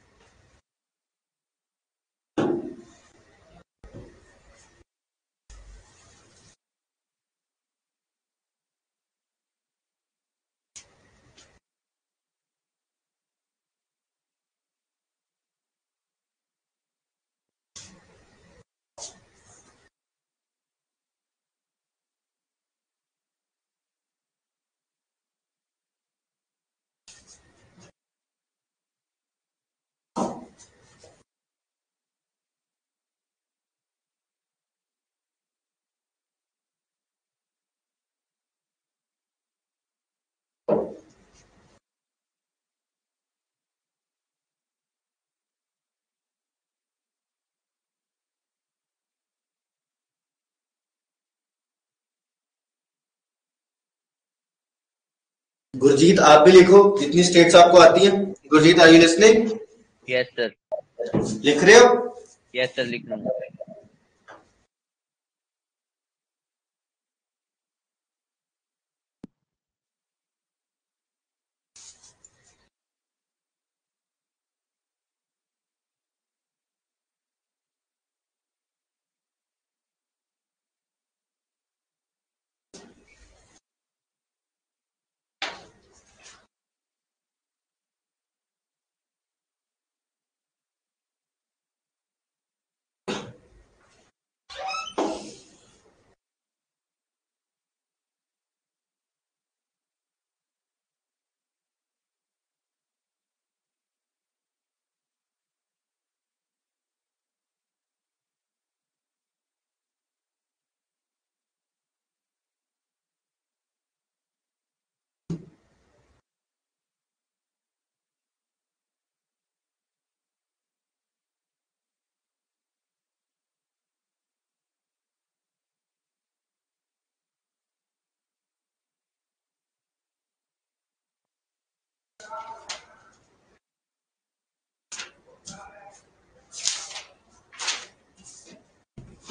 गुरजीत आप भी लिखो, जितनी स्टेट्स आपको आती हैं। Gurjeet, are you listening? Yes sir. लिख रहे हो? यस सर, लिख लूंगा।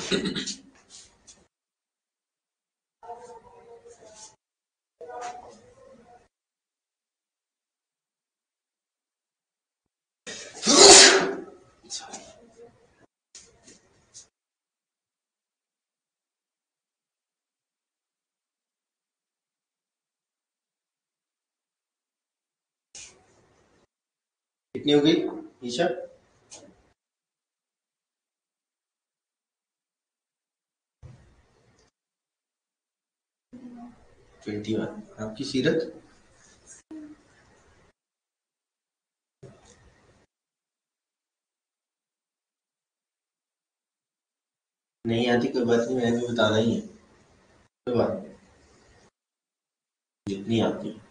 कितनी हो गई ईशा? Twenty one. आपकी सीरत? नहीं आती कोई बात नहीं, मैंने भी बताना ही है, कोई बात नहीं, जितनी आती है।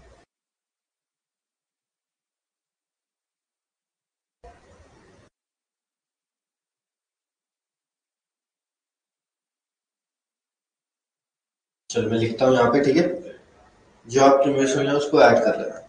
चलो मैं लिखता हूँ यहाँ पे, ठीक है? जो आपकी इन्वेस्टमेंट है उसको ऐड कर लेना।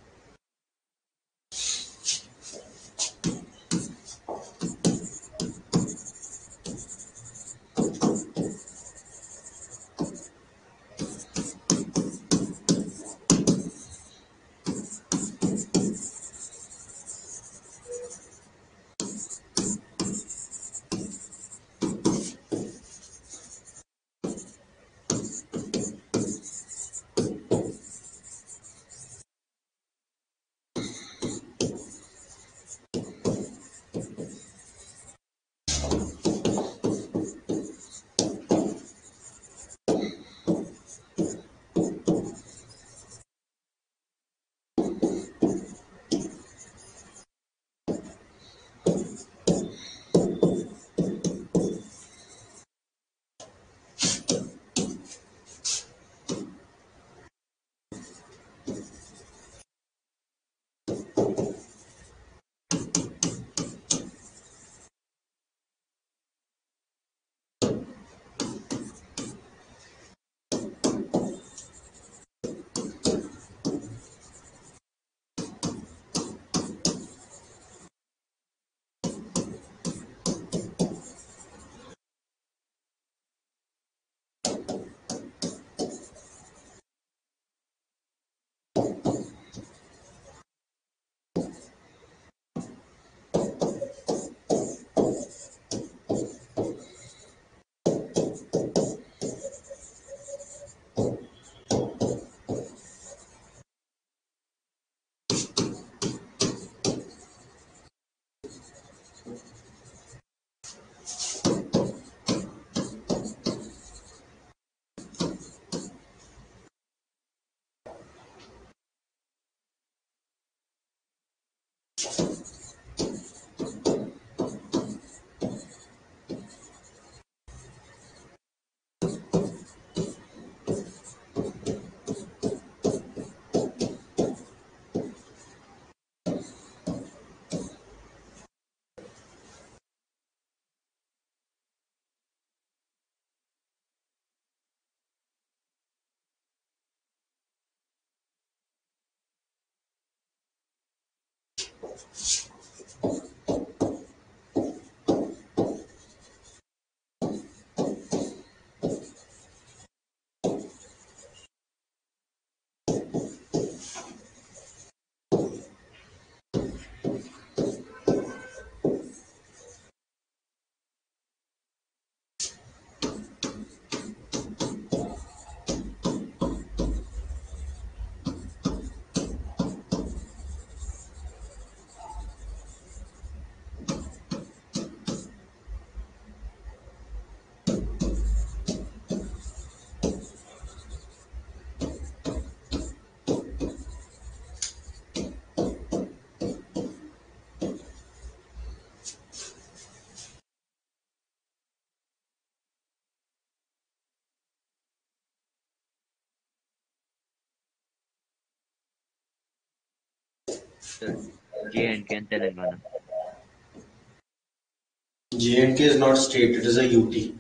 Sir, J and K and Telangana. J and K is not state, it is a U T.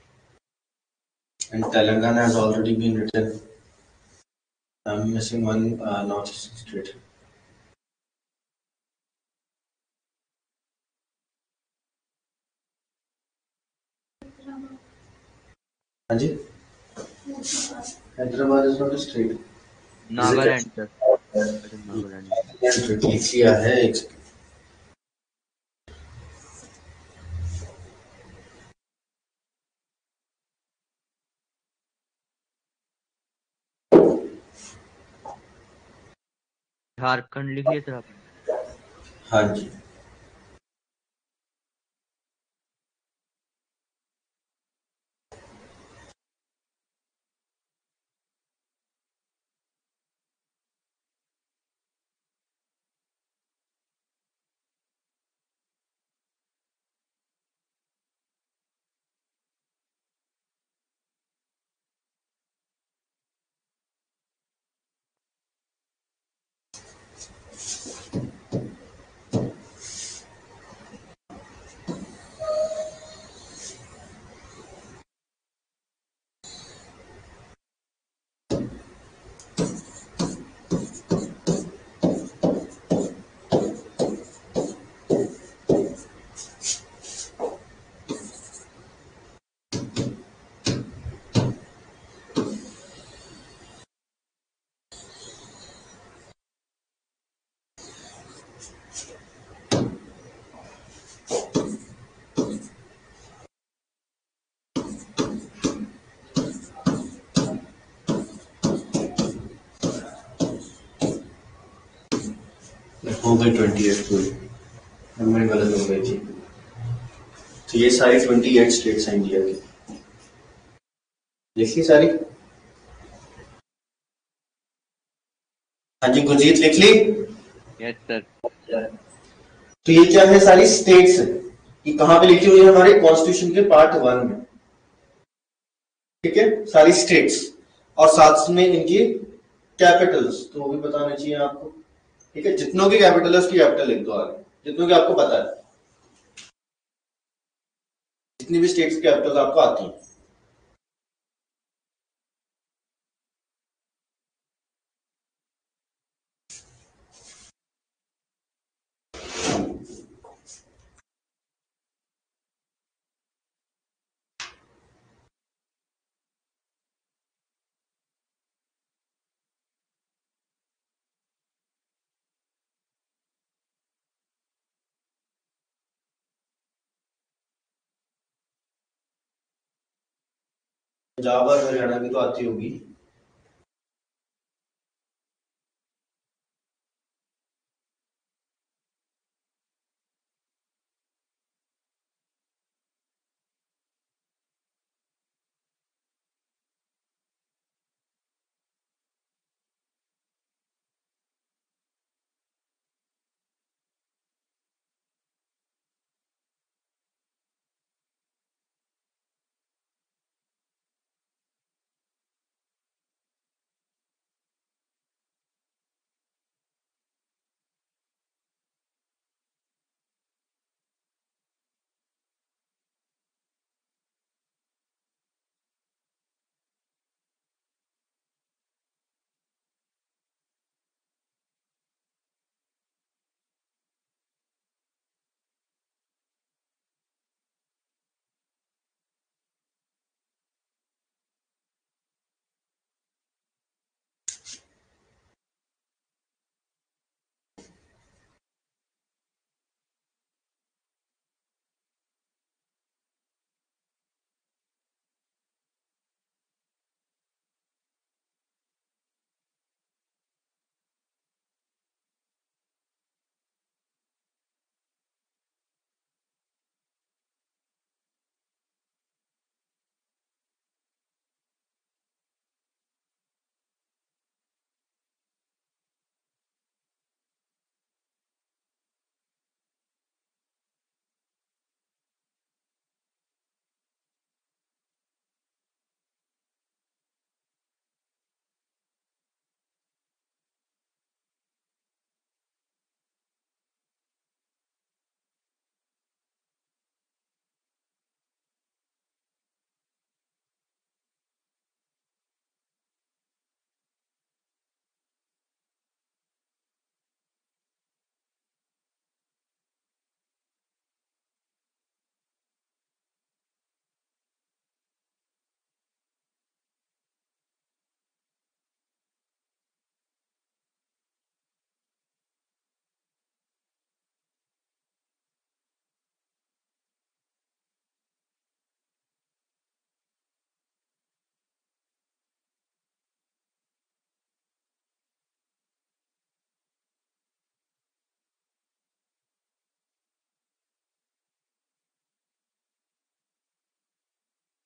And Telangana has already been written. I'm missing one uh, northeastern state. हाँ जी, Hyderabad is not a state. Is it Nagaland sir. a अच्छा नागालैंड। लिख लिया है एक. झारखंड लिखिए sir आपने। हाँ जी. हो गई ट्वेंटी एट पूरी. नंबर गलत हो गई थी. तो ये सारी ट्वेंटी एट स्टेट्स हैं इंडिया की. लिखी सारी. हाँ जी, गुरजीत लिख ली. Yes sir. तो ये क्या है, सारी स्टेट्स है. ये कहां पे लिखी हुई है, हमारे कॉन्स्टिट्यूशन के पार्ट वन में. ठीक है, सारी स्टेट्स और साथ में इनकी कैपिटल्स तो वो भी बताने चाहिए आपको. ठीक है, जितनों की कैपिटल है उसकी कैपिटल लिख दो आगे, जितनों की आपको पता है, जितनी भी स्टेट्स की कैपिटल आपको आती है. पंजाब और हरियाणा की तो आती होगी.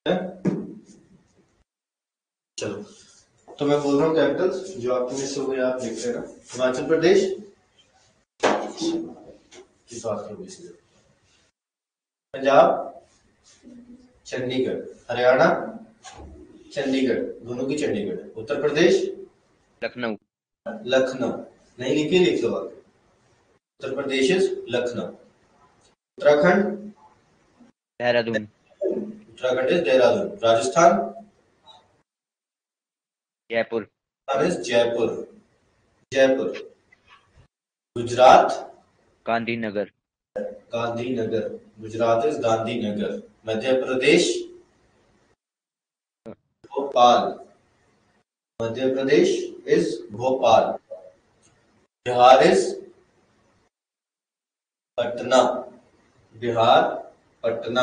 है? चलो, तो मैं बोल रहा हूँ कैपिटल्स जो आपके मिस हो गए आप देख लेना। हिमाचल प्रदेश की बात करो, पंजाब चंडीगढ़, हरियाणा चंडीगढ़, दोनों की चंडीगढ़। उत्तर प्रदेश लखनऊ, लखनऊ, नहीं लिखी लिख लो बात। Uttar Pradesh is Lucknow. Uttarakhand Dehradun, Uttarakhand is Dehradun. Rajasthan Jaipur, Rajasthan is Jaipur, Jaipur. Gujarat Gandhinagar, Gandhinagar, Gujarat is Gandhinagar. Madhya Pradesh Bhopal, Madhya Pradesh is Bhopal. Bihar is Patna, Bihar Patna.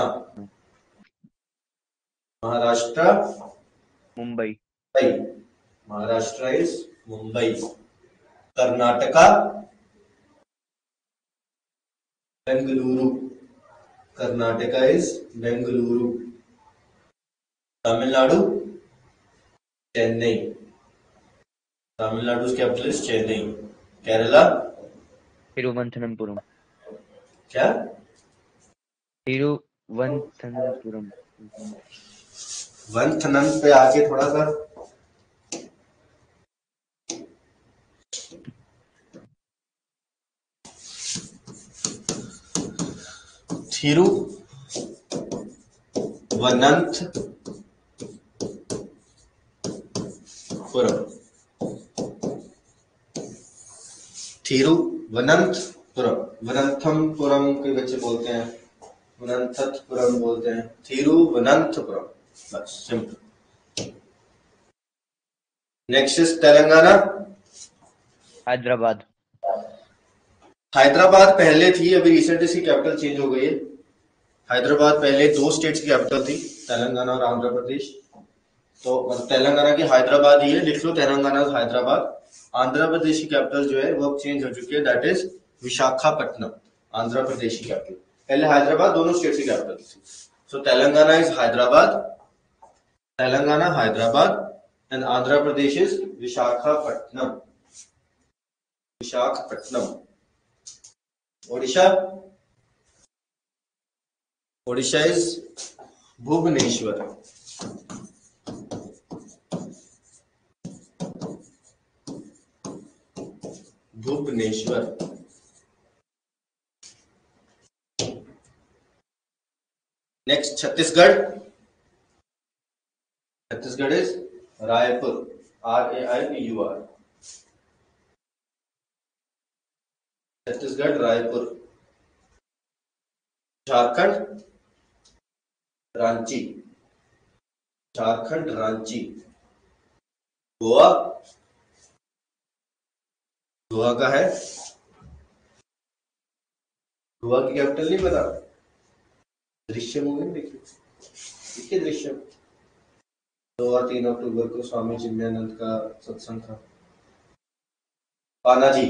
Maharashtra Mumbai, Maharashtra is Mumbai. Karnataka Bengaluru, Karnataka is Bengaluru. Tamil Nadu Chennai, Tamil Nadu capital is Chennai. Kerala Thiruvananthapuram, क्या? तिरुवनंतपुरम, वंथनन पे आके थोड़ा सा थिरुवनंतपुरम, थिरुवनंतपुरम, वनंथमपुरम के बच्चे बोलते हैं, वनंथपुरम बोलते हैं, थिरुवनंतपुरम, बस simple. Next is Telangana, Hyderabad, Hyderabad पहले थी, अभी रिसेंट इसकी कैपिटल चेंज हो गई है। हैदराबाद पहले दो स्टेट्स की कैपिटल थी, तेलंगाना और आंध्र प्रदेश। तो मतलब तेलंगाना की हैदराबाद ही है, लिख लो तेलंगाना हैदराबाद। आंध्र प्रदेश की कैपिटल जो है वो अब चेंज हो चुकी है, दैट इज विशाखापट्टनम, आंध्र प्रदेश की कैपिटल। पहले हैदराबाद दोनों स्टेट्स की कैपिटल थी। So Telangana is Hyderabad, Telangana Hyderabad, and Andhra Pradesh is Visakhapatnam, Visakhapatnam. Odisha, Odisha is Bhubaneswar, Bhubaneswar. Next Chhattisgarh, Chhattisgarh is Raipur, R A I P U R, Chhattisgarh Raipur. Jharkhand Ranchi, Jharkhand Ranchi. Goa, Goa का है, गोवा की कैपिटल नहीं पता? दृश्यम मूवी देखिए, देखिए दृश्यम। दो और तीन अक्टूबर को स्वामी चिन्मयानंद का सत्संग था। Panaji,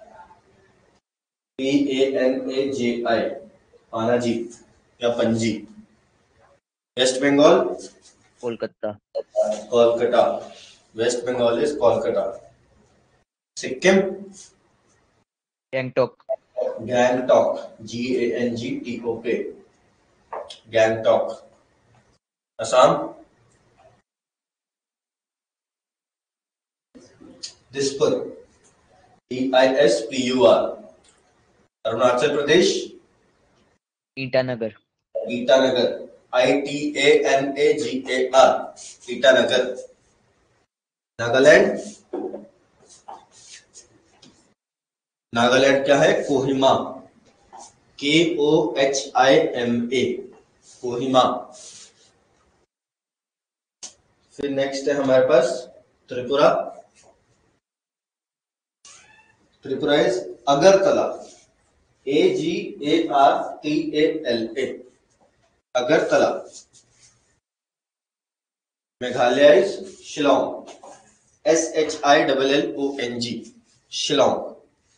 P A N A J I, Panaji या Panaji. West Bengal Kolkata, Kolkata, West Bengal is Kolkata. Sikkim Gangtok, Gangtok, G A N G T O K, Gangtok. Assam Dispur, D I S P U R. Arunachal Pradesh Itanagar, Itanagar, I T A N A G A R, Itanagar. Nagaland, Nagaland क्या है? Kohima, K O H I M A, Kohima. फिर next है हमारे पास Tripura, Tripura is Agartala, A G A R T A L A, Agartala. Meghalaya is Shillong, S H I double L O N G, Shillong.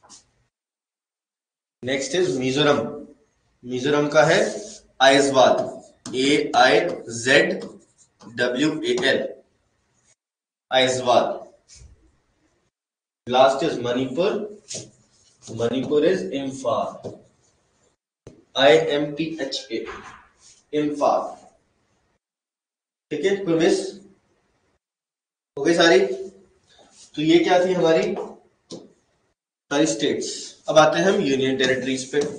Next is Mizoram, Mizoram का है Aizawl, A I Z W A L, Aizawl. Last is Manipur, Manipur is Imphal, I M P H A, Imphal. ठीक है, कोई miss हो गई सारी? तो ये क्या थी हमारी सारी स्टेट्स. अब आते हैं हम यूनियन टेरिटरीज पे.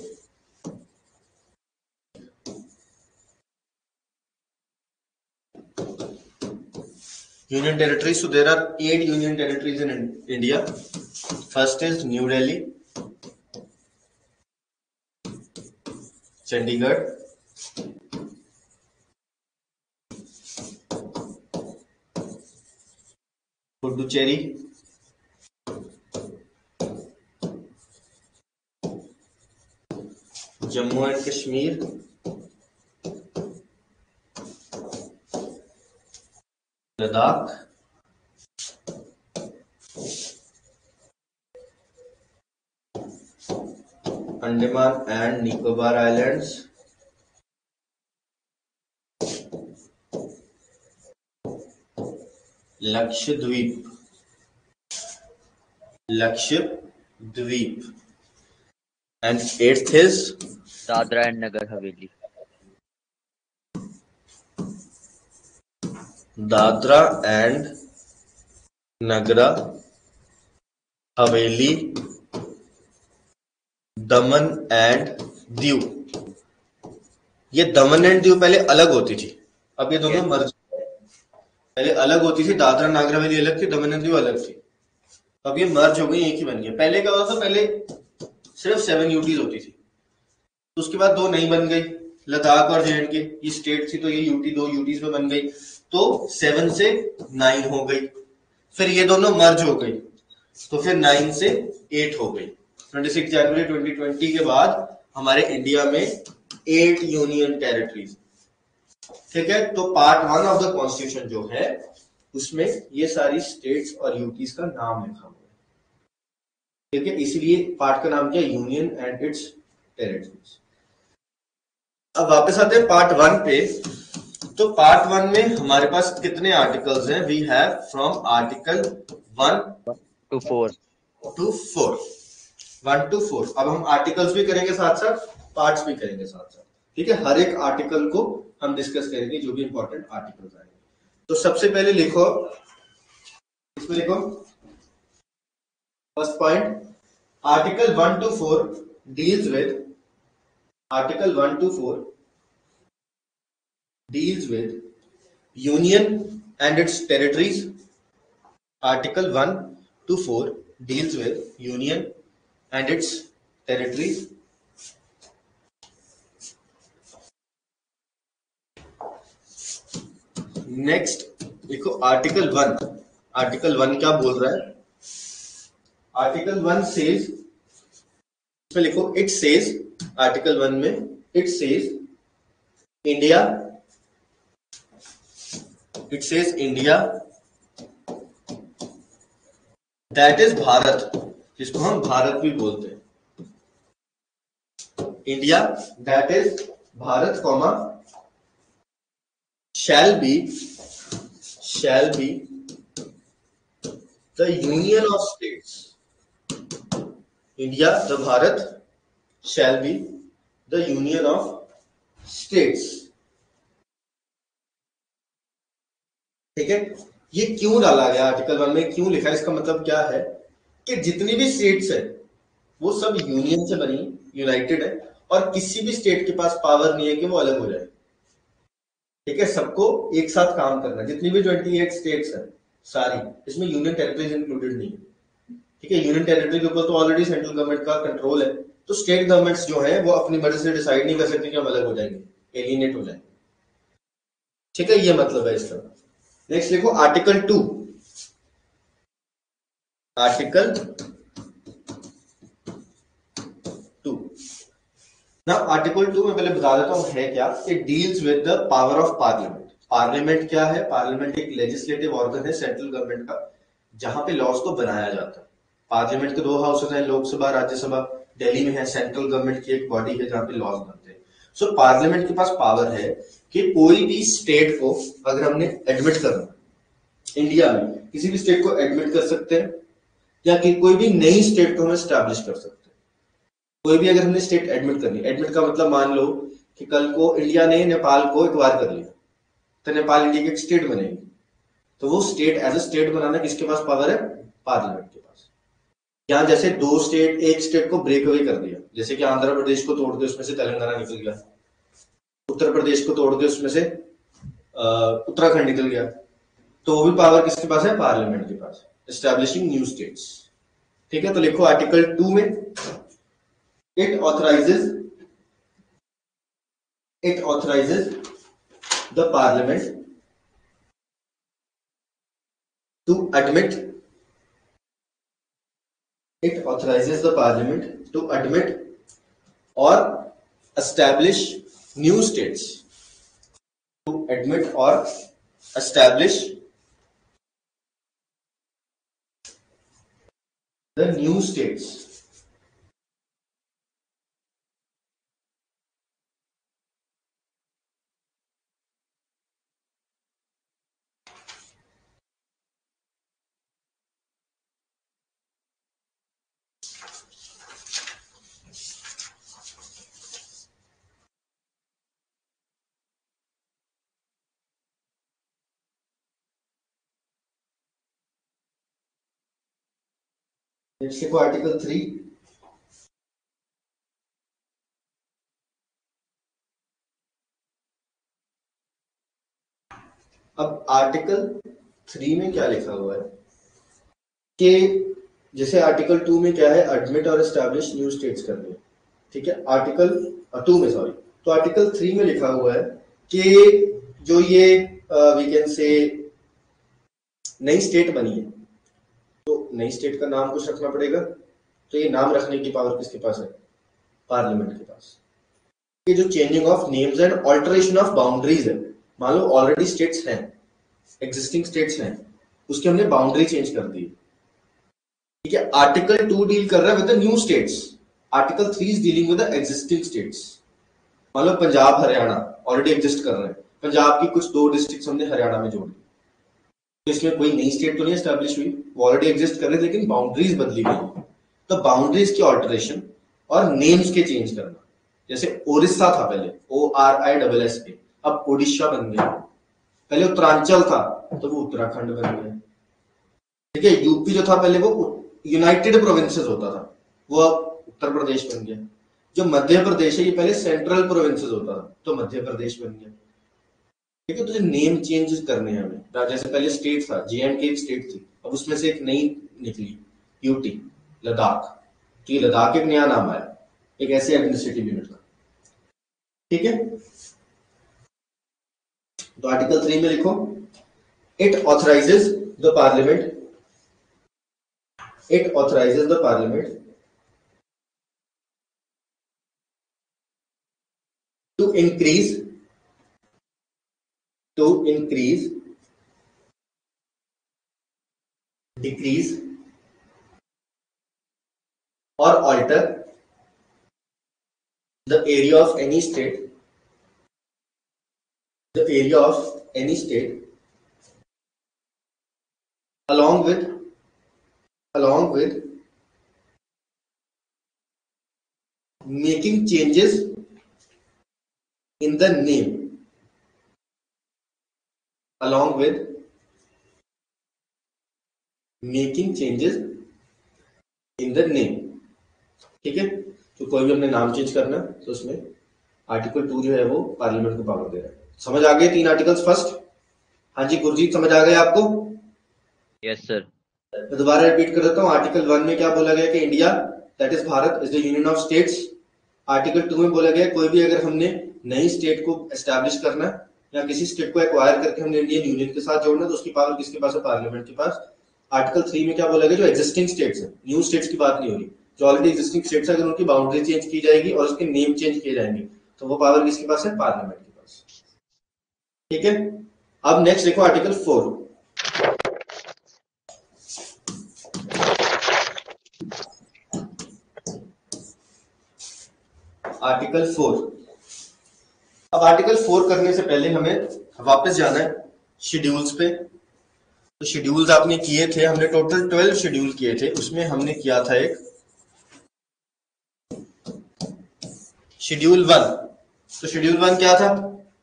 Union territories, so there are eight union territories in India. First is New Delhi, Chandigarh, Puducherry, Jammu and Kashmir, Ladakh, Andaman and Nicobar Islands, Lakshadweep, Lakshadweep, and eighth is Dadra and Nagar Haveli. Dadra and Nagra Haveli, Daman and Diu. ये दमन and Diu पहले अलग होती थी, अब ये दोनों मर्ज. पहले अलग होती थी, दादरा नगर हवेली अलग थी, दमन एंड दीव अलग थी. अब ये मर्ज हो गई, एक ही बन गया. पहले क्या होता था, पहले सिर्फ सेवन यूटीज होती थी, तो उसके बाद दो नई बन गई, लद्दाख और जे एंड के. ये स्टेट थी तो ये यूटी दो यूटीज में बन गई, तो सेवन से नाइन हो गई. फिर ये दोनों मर्ज हो गई, तो फिर नाइन से एट हो गई. छब्बीस जनवरी ट्वेंटी ट्वेंटी के बाद हमारे इंडिया में एट यूनियन टेरिटरीज. ठीक है, तो part one of the constitution जो है उसमें ये सारी स्टेट्स और यूटीज का नाम लिखा हुआ है. ठीक है, इसीलिए पार्ट का नाम क्या है, यूनियन एंड इट्स टेरिटरीज. अब वापस आते हैं पार्ट वन पे. तो पार्ट वन में हमारे पास कितने आर्टिकल्स हैं? We have from article one to four to four, one to four. अब हम आर्टिकल्स भी करेंगे साथ साथ, पार्ट्स भी करेंगे साथ साथ. ठीक है, हर एक आर्टिकल को हम डिस्कस करेंगे, जो भी इंपॉर्टेंट आर्टिकल्स आएंगे. तो सबसे पहले लिखो, इसमें लिखो first point, article one to four deals with, article one to four deals with union and its territories. Article one to four deals with union and its territories. Next देखो article one, article one क्या बोल रहा है? Article one says, इसमें लिखो it says, article one में it says India, it says India that is Bharat, जिसको हम भारत भी बोलते हैं. India that is Bharat, comma shall be, shall be the union of states. India the Bharat shall be the union of states. ठीक है, ये क्यों डाला गया आर्टिकल वन में, क्यों लिखा है? इसका मतलब क्या है कि जितनी भी स्टेट्स है वो सब यूनियन से बनी, यूनाइटेड है, और किसी भी स्टेट के पास पावर नहीं है कि वो अलग हो जाए. ठीक है, सबको एक साथ काम करना. जितनी भी अट्ठाईस स्टेट्स है सारी, इसमें यूनियन टेरिटरीज इंक्लूडेड नहीं है. ठीक है, यूनियन टेरिटरी के ऊपर तो ऑलरेडी सेंट्रल गवर्नमेंट का कंट्रोल है, तो स्टेट गवर्नमेंट्स जो है वो अपनी मर्जी से डिसाइड नहीं कर सकते कि हम अलग हो जाएंगे, एलिनेट हो जाएंगे. ठीक है, ये मतलब है इसका. नेक्स्ट लिखो आर्टिकल टू, आर्टिकल टू. ना आर्टिकल टू में पहले बता देता हूं है क्या. It deals with the power of parliament. Parliament क्या है? पार्लियामेंट एक लेजिस्लेटिव ऑर्गन है सेंट्रल गवर्नमेंट का, जहां पे लॉज को बनाया जाता है. पार्लियामेंट के दो हाउसेस हैं, लोकसभा राज्यसभा. दिल्ली में है, सेंट्रल गवर्नमेंट की एक बॉडी है जहां पे लॉज बनते हैं. सो पार्लियामेंट के पास पावर है कि कोई भी स्टेट को अगर हमने एडमिट करना, इंडिया में किसी भी स्टेट को एडमिट कर सकते हैं, या कि कोई भी नई स्टेट को हम एस्टैब्लिश कर सकते हैं। कोई भी अगर हमने स्टेट एडमिट करनी, एडमिट का मतलब मान लो कि कल को इंडिया ने नेपाल को एक्वायर कर लिया, तो नेपाल इंडिया की एक स्टेट बनेगी, तो वो स्टेट एज अ स्टेट बनाना किसके पास पावर है? पार्लियामेंट के पास। यहां जैसे दो स्टेट, एक स्टेट को ब्रेक अवे कर दिया, जैसे कि आंध्र प्रदेश को तोड़ के उसमें से तेलंगाना निकल गया, उत्तर प्रदेश को तोड़ के उसमें से उत्तराखंड निकल गया, तो वो भी पावर किसके पास है? पार्लियामेंट के पास, एस्टैब्लिशिंग न्यू स्टेट्स। ठीक है, तो लिखो आर्टिकल टू में, it authorises it authorises the parliament to admit it authorises the parliament to admit और establish new states, to admit or establish the new states. Let's go article three. अब article three में क्या लिखा हुआ है कि जैसे आर्टिकल टू में क्या है, एडमिट और एस्टैब्लिश न्यू स्टेट्स करनी है, ठीक है, आर्टिकल टू में, सॉरी, तो आर्टिकल थ्री में लिखा हुआ है कि जो ये वी कैन से नई स्टेट बनी है, तो नई स्टेट का नाम कुछ रखना पड़ेगा, तो ये नाम रखने की पावर किसके पास है? पार्लियामेंट के पास। ये जो changing of names and alteration of boundaries है, मान लो ऑलरेडी स्टेट्स हैं, एग्जिस्टिंग स्टेट्स हैं, उसकी हमने बाउंड्री चेंज कर दी, ठीक है। आर्टिकल टू डील कर रहा है with the new states, article three is dealing with the existing states. मान लो पंजाब हरियाणा ऑलरेडी एग्जिस्ट कर रहे हैं, पंजाब की कुछ दो डिस्ट्रिक्ट हमने हरियाणा में जोड़ दी, तो इसमें कोई नई स्टेट तो नहीं एस्टैब्लिश हुई, वो ऑलरेडी एग्जिस्ट कर रहे थे, लेकिन बाउंड्रीज बदली गई, तो बाउंड्रीज की ऑल्टरेशन और नेम्स के चेंज करना। जैसे ओडिशा था पहले, O R I double S A, अब ओडिशा बन गया, पहले उत्तरांचल था तो वो उत्तराखंड बन गया, ठीक है। यूपी जो था पहले वो यूनाइटेड प्रोविंसेस होता था, वो अब उत्तर प्रदेश बन गया। जो मध्य प्रदेश है ये पहले सेंट्रल प्रोविंसेस होता था, तो मध्य प्रदेश बन गया, ठीक है। तो जो नेम चेंजेस करने हैं हमें, जैसे पहले स्टेट था, जे एंड के एक स्टेट थी, अब उसमें से एक नई निकली यूटी, लद्दाख, तो ये लद्दाख एक नया नाम आया, एक ऐसे एडमिनिस्ट्रेटिव यूनिट का, ठीक है। तो आर्टिकल थ्री में लिखो, it authorises the parliament it authorises the parliament to increase to increase decrease or alter the area of any state the area of any state along with along with making changes in the name along with making changes in the name, ठीक है। तो कोई भी हमने नाम change करना तो उसमें आर्टिकल टू जो है वो पार्लियामेंट को पावर दे रहा है। समझ आ गए तीन आर्टिकल्स फर्स्ट? हाँ जी गुरजीत, समझ आ गए आपको? Yes sir. मैं दोबारा रिपीट कर देता हूँ, आर्टिकल वन में क्या बोला गया कि India that is Bharat is the union of states. Article two में बोला गया कोई भी अगर हमने नई स्टेट को एस्टैब्लिश करना या किसी स्टेट को एक्वायर करके हमने इंडियन यूनियन के साथ जोड़ना तो उसकी पावर किसके पास है? पार्लियामेंट के पास। आर्टिकल थ्री में क्या बोला गया, जो एग्जिस्टिंग स्टेट्स है, न्यू स्टेट्स की बात नहीं हो रही, जो ऑलरेडी एग्जिस्टिंग स्टेट्स है, अगर उनकी बाउंड्री चेंज की जाएगी और उसके नेम चेंज किए जाएंगे तो वो पावर किसके पास है? पार्लियामेंट के पास, ठीक है। अब नेक्स्ट देखो आर्टिकल फोर। आर्टिकल फोर अब आर्टिकल फोर करने से पहले हमें वापस जाना है शेड्यूल्स पे। तो शेड्यूल्स आपने किए थे, हमने टोटल ट्वेल्व शेड्यूल किए थे, उसमें हमने किया था एक शेड्यूल वन। तो शेड्यूल वन क्या था,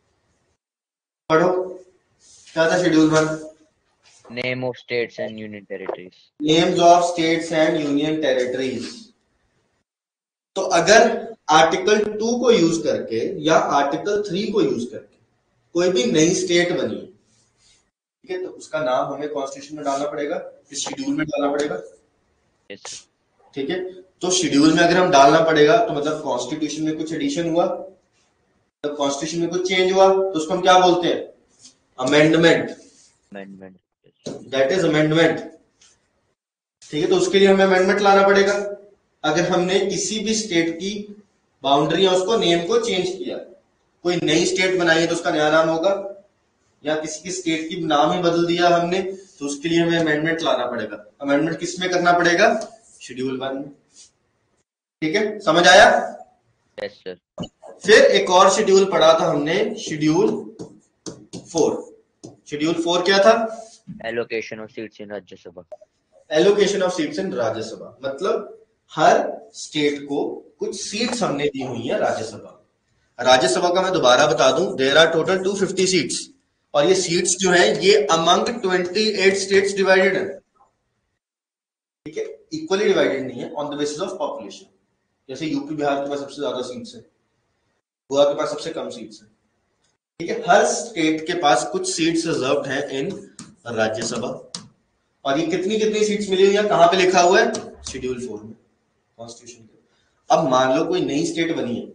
पढ़ो, क्या था schedule one? Name of states and union territories. Names of states and union territories. तो अगर आर्टिकल टू को यूज करके या आर्टिकल थ्री को यूज करके कोई भी नई स्टेट बनी, ठीक है, तो उसका नाम हमें कॉन्स्टिट्यूशन में डालना पड़ेगा, इस शेड्यूल में डालना पड़ेगा। yes. ठीक है, तो शेड्यूल में अगर हम डालना पड़ेगा तो मतलब कॉन्स्टिट्यूशन में कुछ एडिशन हुआ, तो कॉन्स्टिट्यूशन में कुछ चेंज हुआ, तो उसको हम क्या बोलते हैं? Amendment. Amendment, that is amendment. ठीक है, तो उसके लिए हमें अमेंडमेंट लाना पड़ेगा। अगर हमने किसी भी स्टेट की बाउंड्री या उसको नेम को चेंज किया, कोई नई स्टेट बनाई है तो उसका नया नाम होगा, या किसी की स्टेट की नाम ही बदल दिया हमने, तो उसके लिए हमें अमेंडमेंट लाना पड़ेगा। अमेंडमेंट किस में करना पड़ेगा? शेड्यूल वन में। ठीक है, समझ आया? Yes sir. फिर एक और शेड्यूल पढ़ा था हमने, शेड्यूल फोर। शेड्यूल फोर क्या था? Allocation of seats in Rajya Sabha. Allocation of seats in Rajya Sabha, मतलब हर स्टेट को कुछ सीट्स हमने दी हुई है राज्यसभा। राज्यसभा का मैं दोबारा बता दूं, there are total two fifty seats, और ये सीट्स जो है ये among twenty eight states divided है। ठीक है, इक्वली डिवाइडेड नहीं है on the basis of population. जैसे यूपी बिहार के पास सबसे ज्यादा सीट्स है, गोवा के पास सबसे कम सीट्स है। ठीक है, हर स्टेट के पास कुछ सीट्स रिजर्व्ड हैं इन राज्यसभा, और ये कितनी कितनी सीट्स मिली हुई है, कहां पे लिखा हुआ है? शेड्यूल फोर में, कॉन्स्टिट्यूशन के। अब मान लो कोई नई स्टेट बनी है,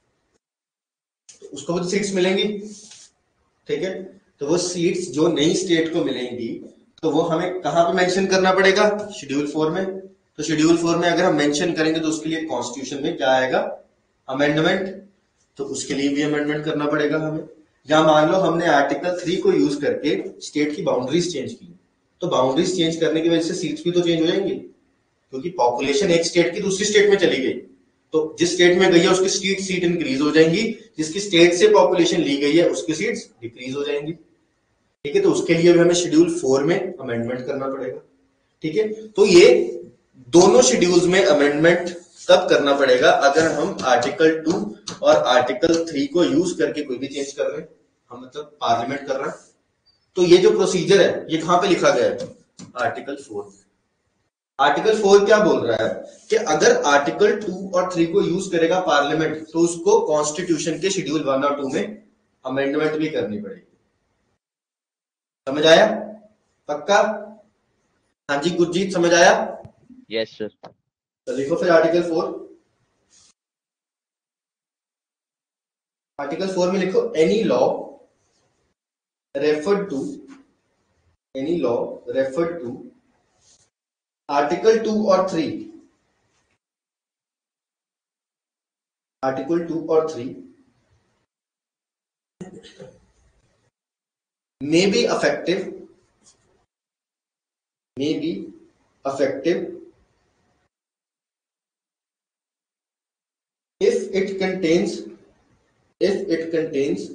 तो उसको भी सीट्स मिलेंगी। ठीक है, तो वो सीट्स जो नई स्टेट को मिलेंगी तो वो हमें कहां पे मेंशन करना पड़ेगा? शेड्यूल फोर में। तो शेड्यूल फोर में अगर हम मेंशन करेंगे तो उसके लिए कॉन्स्टिट्यूशन में क्या आएगा? अमेंडमेंट। तो उसके लिए भी अमेंडमेंट करना पड़ेगा हमें। या मान लो हमने आर्टिकल थ्री को यूज करके स्टेट की बाउंड्रीज चेंज की, तो बाउंड्रीज चेंज करने की वजह से सीट्स भी तो चेंज हो जाएंगी, क्योंकि पॉपुलेशन एक स्टेट की दूसरी स्टेट में चली गई, तो जिस स्टेट में गई है उसकी सीट सीट इंक्रीज हो जाएंगी, जिसकी स्टेट से पॉपुलेशन ली गई है उसकी सीट्स डिक्रीज हो जाएंगी। ठीक है, तो उसके लिए भी हमें शेड्यूल फोर में अमेंडमेंट करना पड़ेगा। ठीक है, तो ये दोनों शेड्यूल्स में अमेंडमेंट तब करना पड़ेगा अगर हम आर्टिकल टू और आर्टिकल थ्री को यूज करके कोई भी चेंज कर रहे हैं, हम मतलब पार्लियामेंट कर रहे हैं। तो ये जो प्रोसीजर है ये कहां पे लिखा गया है? Article four. आर्टिकल फोर क्या बोल रहा है कि अगर आर्टिकल टू और थ्री को यूज करेगा पार्लियामेंट तो उसको कॉन्स्टिट्यूशन के शेड्यूल वन और टू में अमेंडमेंट भी करनी पड़ेगी। समझ आया? पक्का? हाँ जी गुरजीत, समझ आया? Yes sir. तो लिखो फिर आर्टिकल फोर। आर्टिकल फोर में लिखो, any law referred to any law referred to article two और थ्री आर्टिकल टू और three may be effective may be effective if it contains if it contains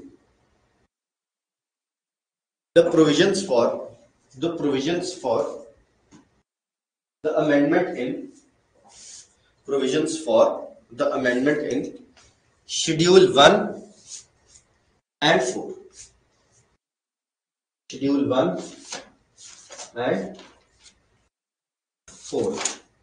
the provisions for the provisions for the amendment in provisions for the amendment in schedule one and four schedule one and four।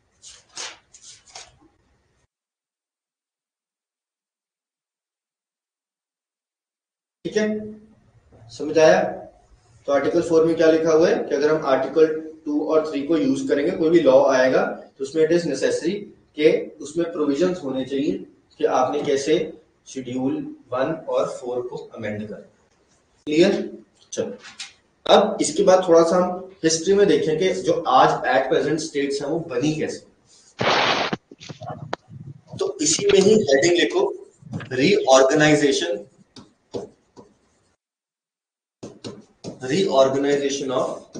ठीक है, समझ आया? तो article four में क्या लिखा हुआ है कि अगर हम आर्टिकल टू और थ्री को यूज करेंगे, कोई भी लॉ आएगा तो उसमें इट इज नेसेसरी कि उसमें प्रोविजंस होने चाहिए कि आपने कैसे शेड्यूल वन और फोर को अमेंड करें। क्लियर? चलो, अब इसके बाद थोड़ा सा हम हिस्ट्री में देखें कि जो आज एट प्रेजेंट स्टेट्स हैं वो बनी कैसे। तो इसी में ही हेडिंग लिखो, reorganisation reorganisation of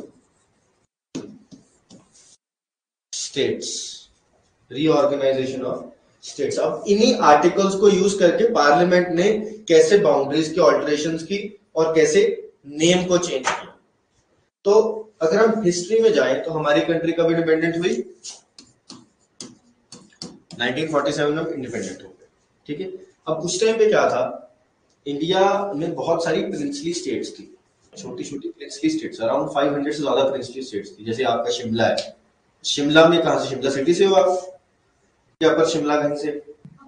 states reorganisation of states. अब इन्हीं आर्टिकल्स को यूज करके पार्लियामेंट ने कैसे बाउंड्रीज की ऑल्टरेशंस की और कैसे नेम को चेंज किया। तो अगर हम हिस्ट्री में जाएं तो हमारी कंट्री कब इंडिपेंडेंट हुई? नाइनटीन फोर्टी सेवन में इंडिपेंडेंट हो गए, ठीक है। अब उस टाइम पे क्या था, इंडिया में बहुत सारी प्रिंसली स्टेट्स थी, छोटी छोटी princely states, around five hundred से ज्यादा प्रिंसली स्टेट्स थी। जैसे आपका शिमला है, शिमला में कहां से, शिमला सिटी से हो आप या अपर शिमला कहीं से?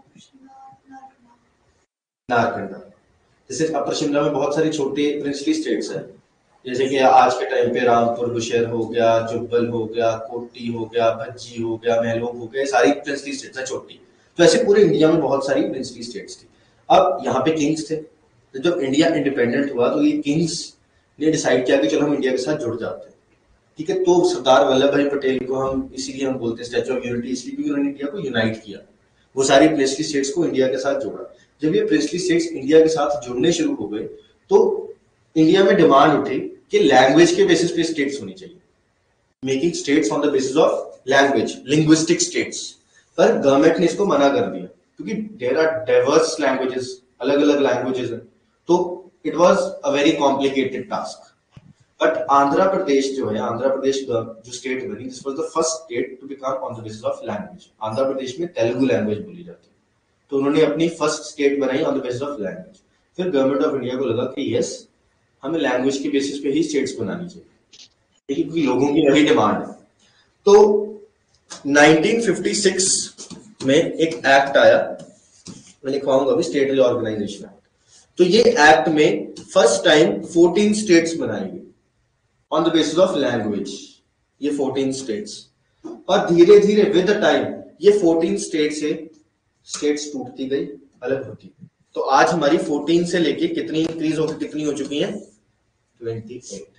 नारकंडा। जैसे अपर शिमला में बहुत सारी छोटे प्रिंसली स्टेट्स हैं, जैसे कि आज के टाइम पे रामपुर बुशहर हो गया, जुब्बल हो गया, कोटी हो गया, भज्जी हो गया, महलोग हो गया, सारी प्रिंसली स्टेट्स हैं छोटी। तो ऐसे पूरे इंडिया में बहुत सारी प्रिंसली स्टेट्स थी। अब यहाँ पे किंग्स थे, तो जब इंडिया इंडिपेंडेंट हुआ तो ये किंग्स ने डिसाइड किया कि चलो हम इंडिया के साथ जुड़ जाते हैं, ठीक है। तो सरदार वल्लभ भाई पटेल को हम इसीलिए हम बोलते हैं स्टैच्यू ऑफ यूनिटी, इसलिए क्योंकि उन्होंने इंडिया को यूनाइट किया, वो सारी प्रिंसली स्टेट्स को इंडिया के साथ जोड़ा। जब ये प्रिंसली स्टेट्स इंडिया के साथ जुड़ने शुरू हो गए तो इंडिया में डिमांड उठी कि लैंग्वेज के बेसिस पे स्टेट्स होनी चाहिए, making states on the basis of language, linguistic states. पर गवर्नमेंट ने इसको मना कर दिया क्योंकि देयर आर डाइवर्स लैंग्वेजेस, अलग अलग लैंग्वेजेस हैं, तो it was a very complicated task. But Andhra Pradesh जो है, आंध्र प्रदेश जो स्टेट बनी, this was the first state to become on the basis of language. Andhra Pradesh में तेलुगु लैंग्वेज बोली जाती है, तो उन्होंने अपनी फर्स्ट स्टेट बनाई on the basis of language. फिर गवर्नमेंट ऑफ इंडिया को लगा कि यस, हमें लैंग्वेज के बेसिस पे ही स्टेट्स बनानी चाहिए, क्योंकि लोगों की वही डिमांड है। तो नाइनटीन फिफ्टी सिक्स में एक एक्ट आया, मैं लिखवाऊंगा अभी, स्टेट रीऑर्गेनाइजेशन एक्ट। तो ये एक्ट में फर्स्ट टाइम फोर्टीन स्टेट्स बनाई गई on the basis of language, ये फोर्टीन स्टेट्स। और धीरे धीरे विद द टाइम ये फोर्टीन स्टेट से स्टेट्स टूटती गई, अलग होती गई। तो आज हमारी फोर्टीन से लेके कितनी इंक्रीज होकर कितनी हो चुकी है? ट्वेंटी एट,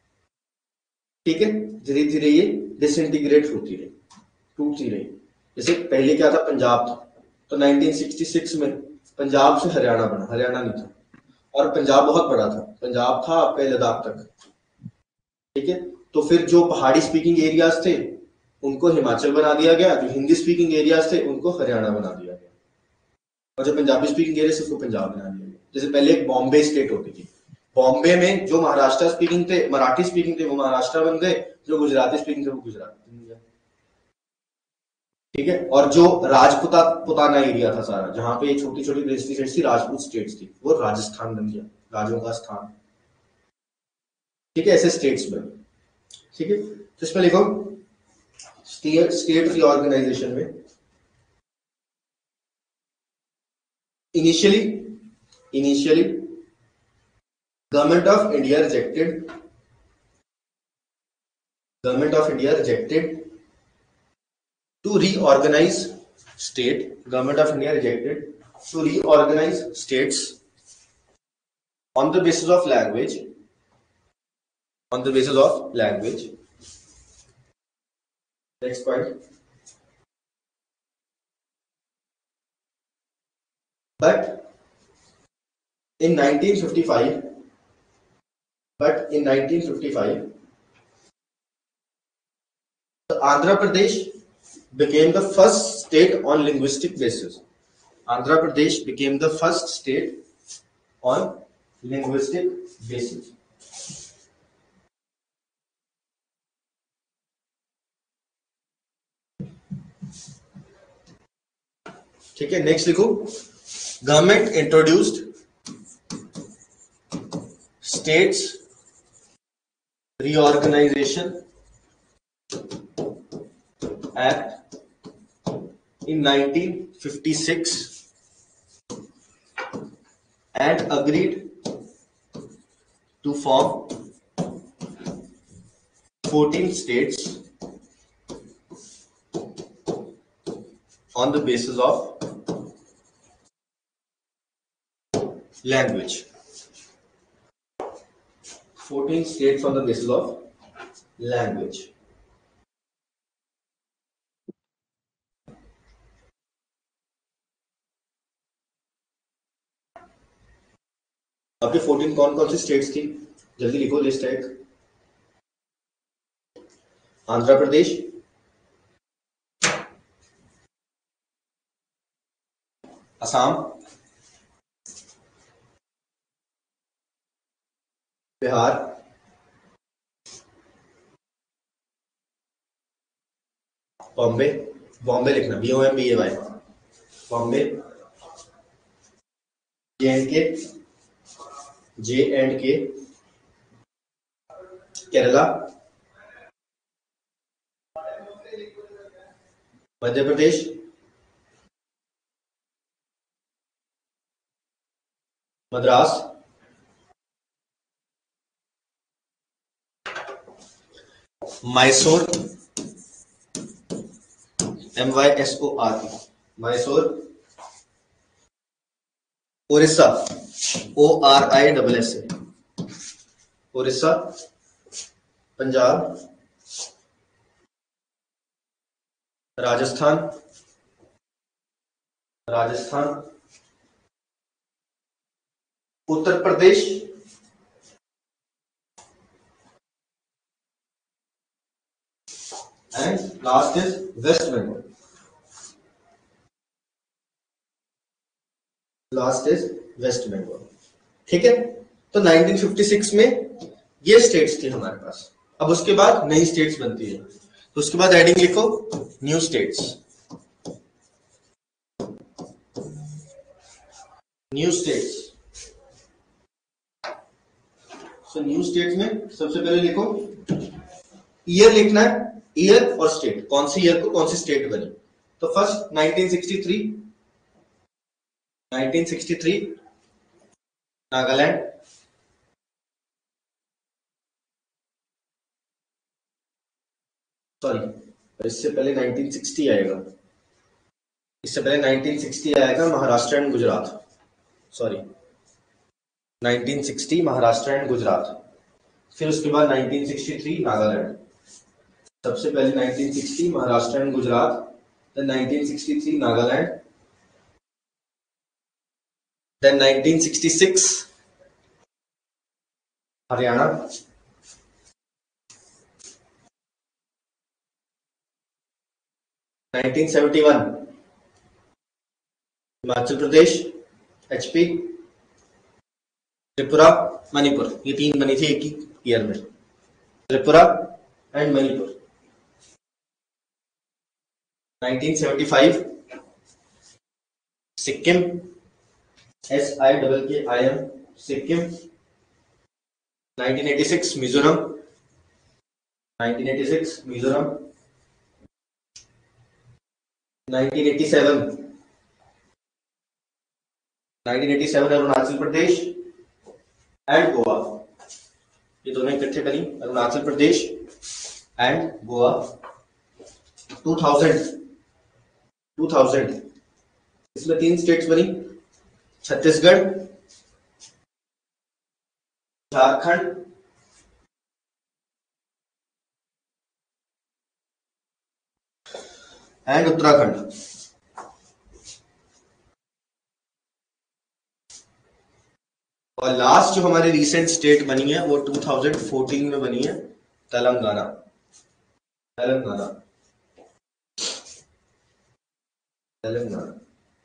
ठीक है। धीरे धीरे ये डिसइंटीग्रेट होती रही, टूटती रही। जैसे पहले क्या था, पंजाब था, तो नाइनटीन सिक्सटी सिक्स में पंजाब से हरियाणा बना, हरियाणा नहीं था, और पंजाब बहुत बड़ा था, पंजाब था आपका लद्दाख तक, ठीक है। तो फिर जो पहाड़ी स्पीकिंग एरियाज थे उनको हिमाचल बना दिया गया, जो हिंदी स्पीकिंग एरियाज थे उनको हरियाणा बना दिया गया, और जो पंजाबी स्पीकिंग एरिया उसको पंजाब बना दिया गया। जैसे पहले एक बॉम्बे स्टेट होती थी, बॉम्बे में जो महाराष्ट्र स्पीकिंग थे, मराठी स्पीकिंग थे, वो महाराष्ट्र बन गए, जो गुजराती स्पीकिंग थे वो गुजरात बन गए, ठीक है। और जो राजपुता पुताना एरिया था सारा, जहां पे छोटी छोटी प्रिंसली स्टेट्स थी, राजपूत स्टेट्स थी, वो राजस्थान बन गया, राजों का स्थान, ठीक है। ऐसे स्टेट्स बने, ठीक है। तो इसमें लिखो स्टेट स्टेट रीऑर्गेनाइजेशन में initially initially government of India rejected government of India rejected to reorganize state government of India rejected to reorganize states on the basis of language on the basis of language next point. But in nineteen fifty-five but in nineteen fifty-five the Andhra Pradesh became the first state on linguistic basis. Andhra Pradesh became the first state on linguistic basis. ठीक है, next लिखो, government introduced states reorganisation act in nineteen fifty-six and agreed to form fourteen states on the basis of language. fourteen states on the basis of language. आपके fourteen कौन कौन सी states थी? जल्दी लिखो list है। आंध्र प्रदेश, असम, बिहार, बॉम्बे, बॉम्बे लिखना, B O M B A Y, Bombay, J and K, J and K, Kerala, Madhya Pradesh, Madras, Mysore, M Y S O R, Mysore, Orissa, O R I double S A, Orissa, Punjab, Rajasthan, Rajasthan, Uttar Pradesh, and last is West Bengal, last is West Bengal. ठीक है, तो नाइनटीन फिफ्टी सिक्स में ये states थी हमारे पास। अब उसके बाद नई स्टेट्स बनती है, तो उसके बाद हेडिंग लिखो new states, new states. So new states में सबसे पहले लिखो ईयर लिखना है, ईयर और स्टेट, कौन सी ईयर को कौन सी स्टेट बनी। तो first nineteen sixty three, nineteen sixty three Nagaland, sorry इससे पहले नाइनटीन सिक्सटी आएगा, इससे पहले नाइनटीन सिक्सटी आएगा Maharashtra and Gujarat, sorry nineteen sixty Maharashtra and Gujarat, फिर उसके बाद नाइनटीन सिक्सटी थ्री नागालैंड, सबसे पहले nineteen sixty Maharashtra and Gujarat, then nineteen sixty three Nagaland, then nineteen sixty six Haryana, nineteen seventy one Himachal Pradesh, HP, Tripura, Manipur, ये तीन बनी थी एक ही ईयर में, Tripura and Manipur. Nineteen seventy five Sikkim, S I double K I M, Sikkim. Nineteen eighty six Mizoram, nineteen eighty six Mizoram. Nineteen eighty seven, nineteen eighty seven Arunachal Pradesh and Goa, ये दोनों इकट्ठे बनी, Arunachal Pradesh and Goa. Two thousand, two thousand इसमें तीन स्टेट्स बनी, छत्तीसगढ़, झारखंड एंड उत्तराखंड। और last जो हमारी रिसेंट स्टेट बनी है वो टू थाउजेंड फोर्टीन में बनी है, तेलंगाना, तेलंगाना, तेलंगाना।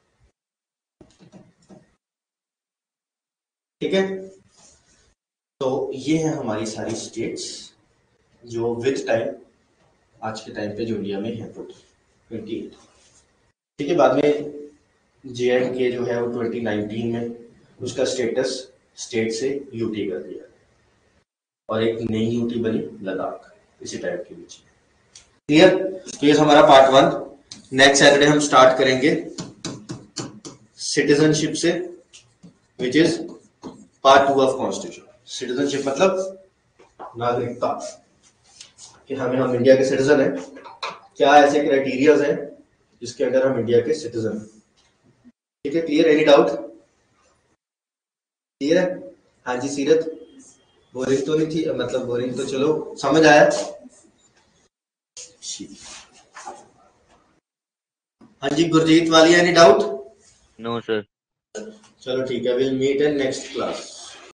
ठीक है, तो ये है हमारी सारी स्टेट्स जो विद टाइम आज के टाइम पे जो इंडिया में है टोटल ट्वेंटी एट। ठीक है, बाद में जे एंड के जो है वो ट्वेंटी नाइनटीन में उसका स्टेटस स्टेट से यूटी कर दिया और एक नई यूटी बनी लद्दाख इसी टाइप के बीच। क्लियर? तो ये हमारा पार्ट वन। नेक्स्ट सैटरडे हम स्टार्ट करेंगे सिटीजनशिप से, which is part two of constitution. Citizenship मतलब नागरिकता, कि हमें हम इंडिया के सिटीजन हैं, क्या ऐसे क्राइटेरियाज हैं जिसके अंदर हम इंडिया के सिटीजन हैं। ठीक है, क्लियर? Any doubt? क्लियर है? हाँ जी सीरत, बोरिंग तो नहीं थी? मतलब बोरिंग तो चलो समझ आया। हाँ जी गुरजीत वाली, एनी डाउट? No sir. चलो ठीक है, will meet in next class.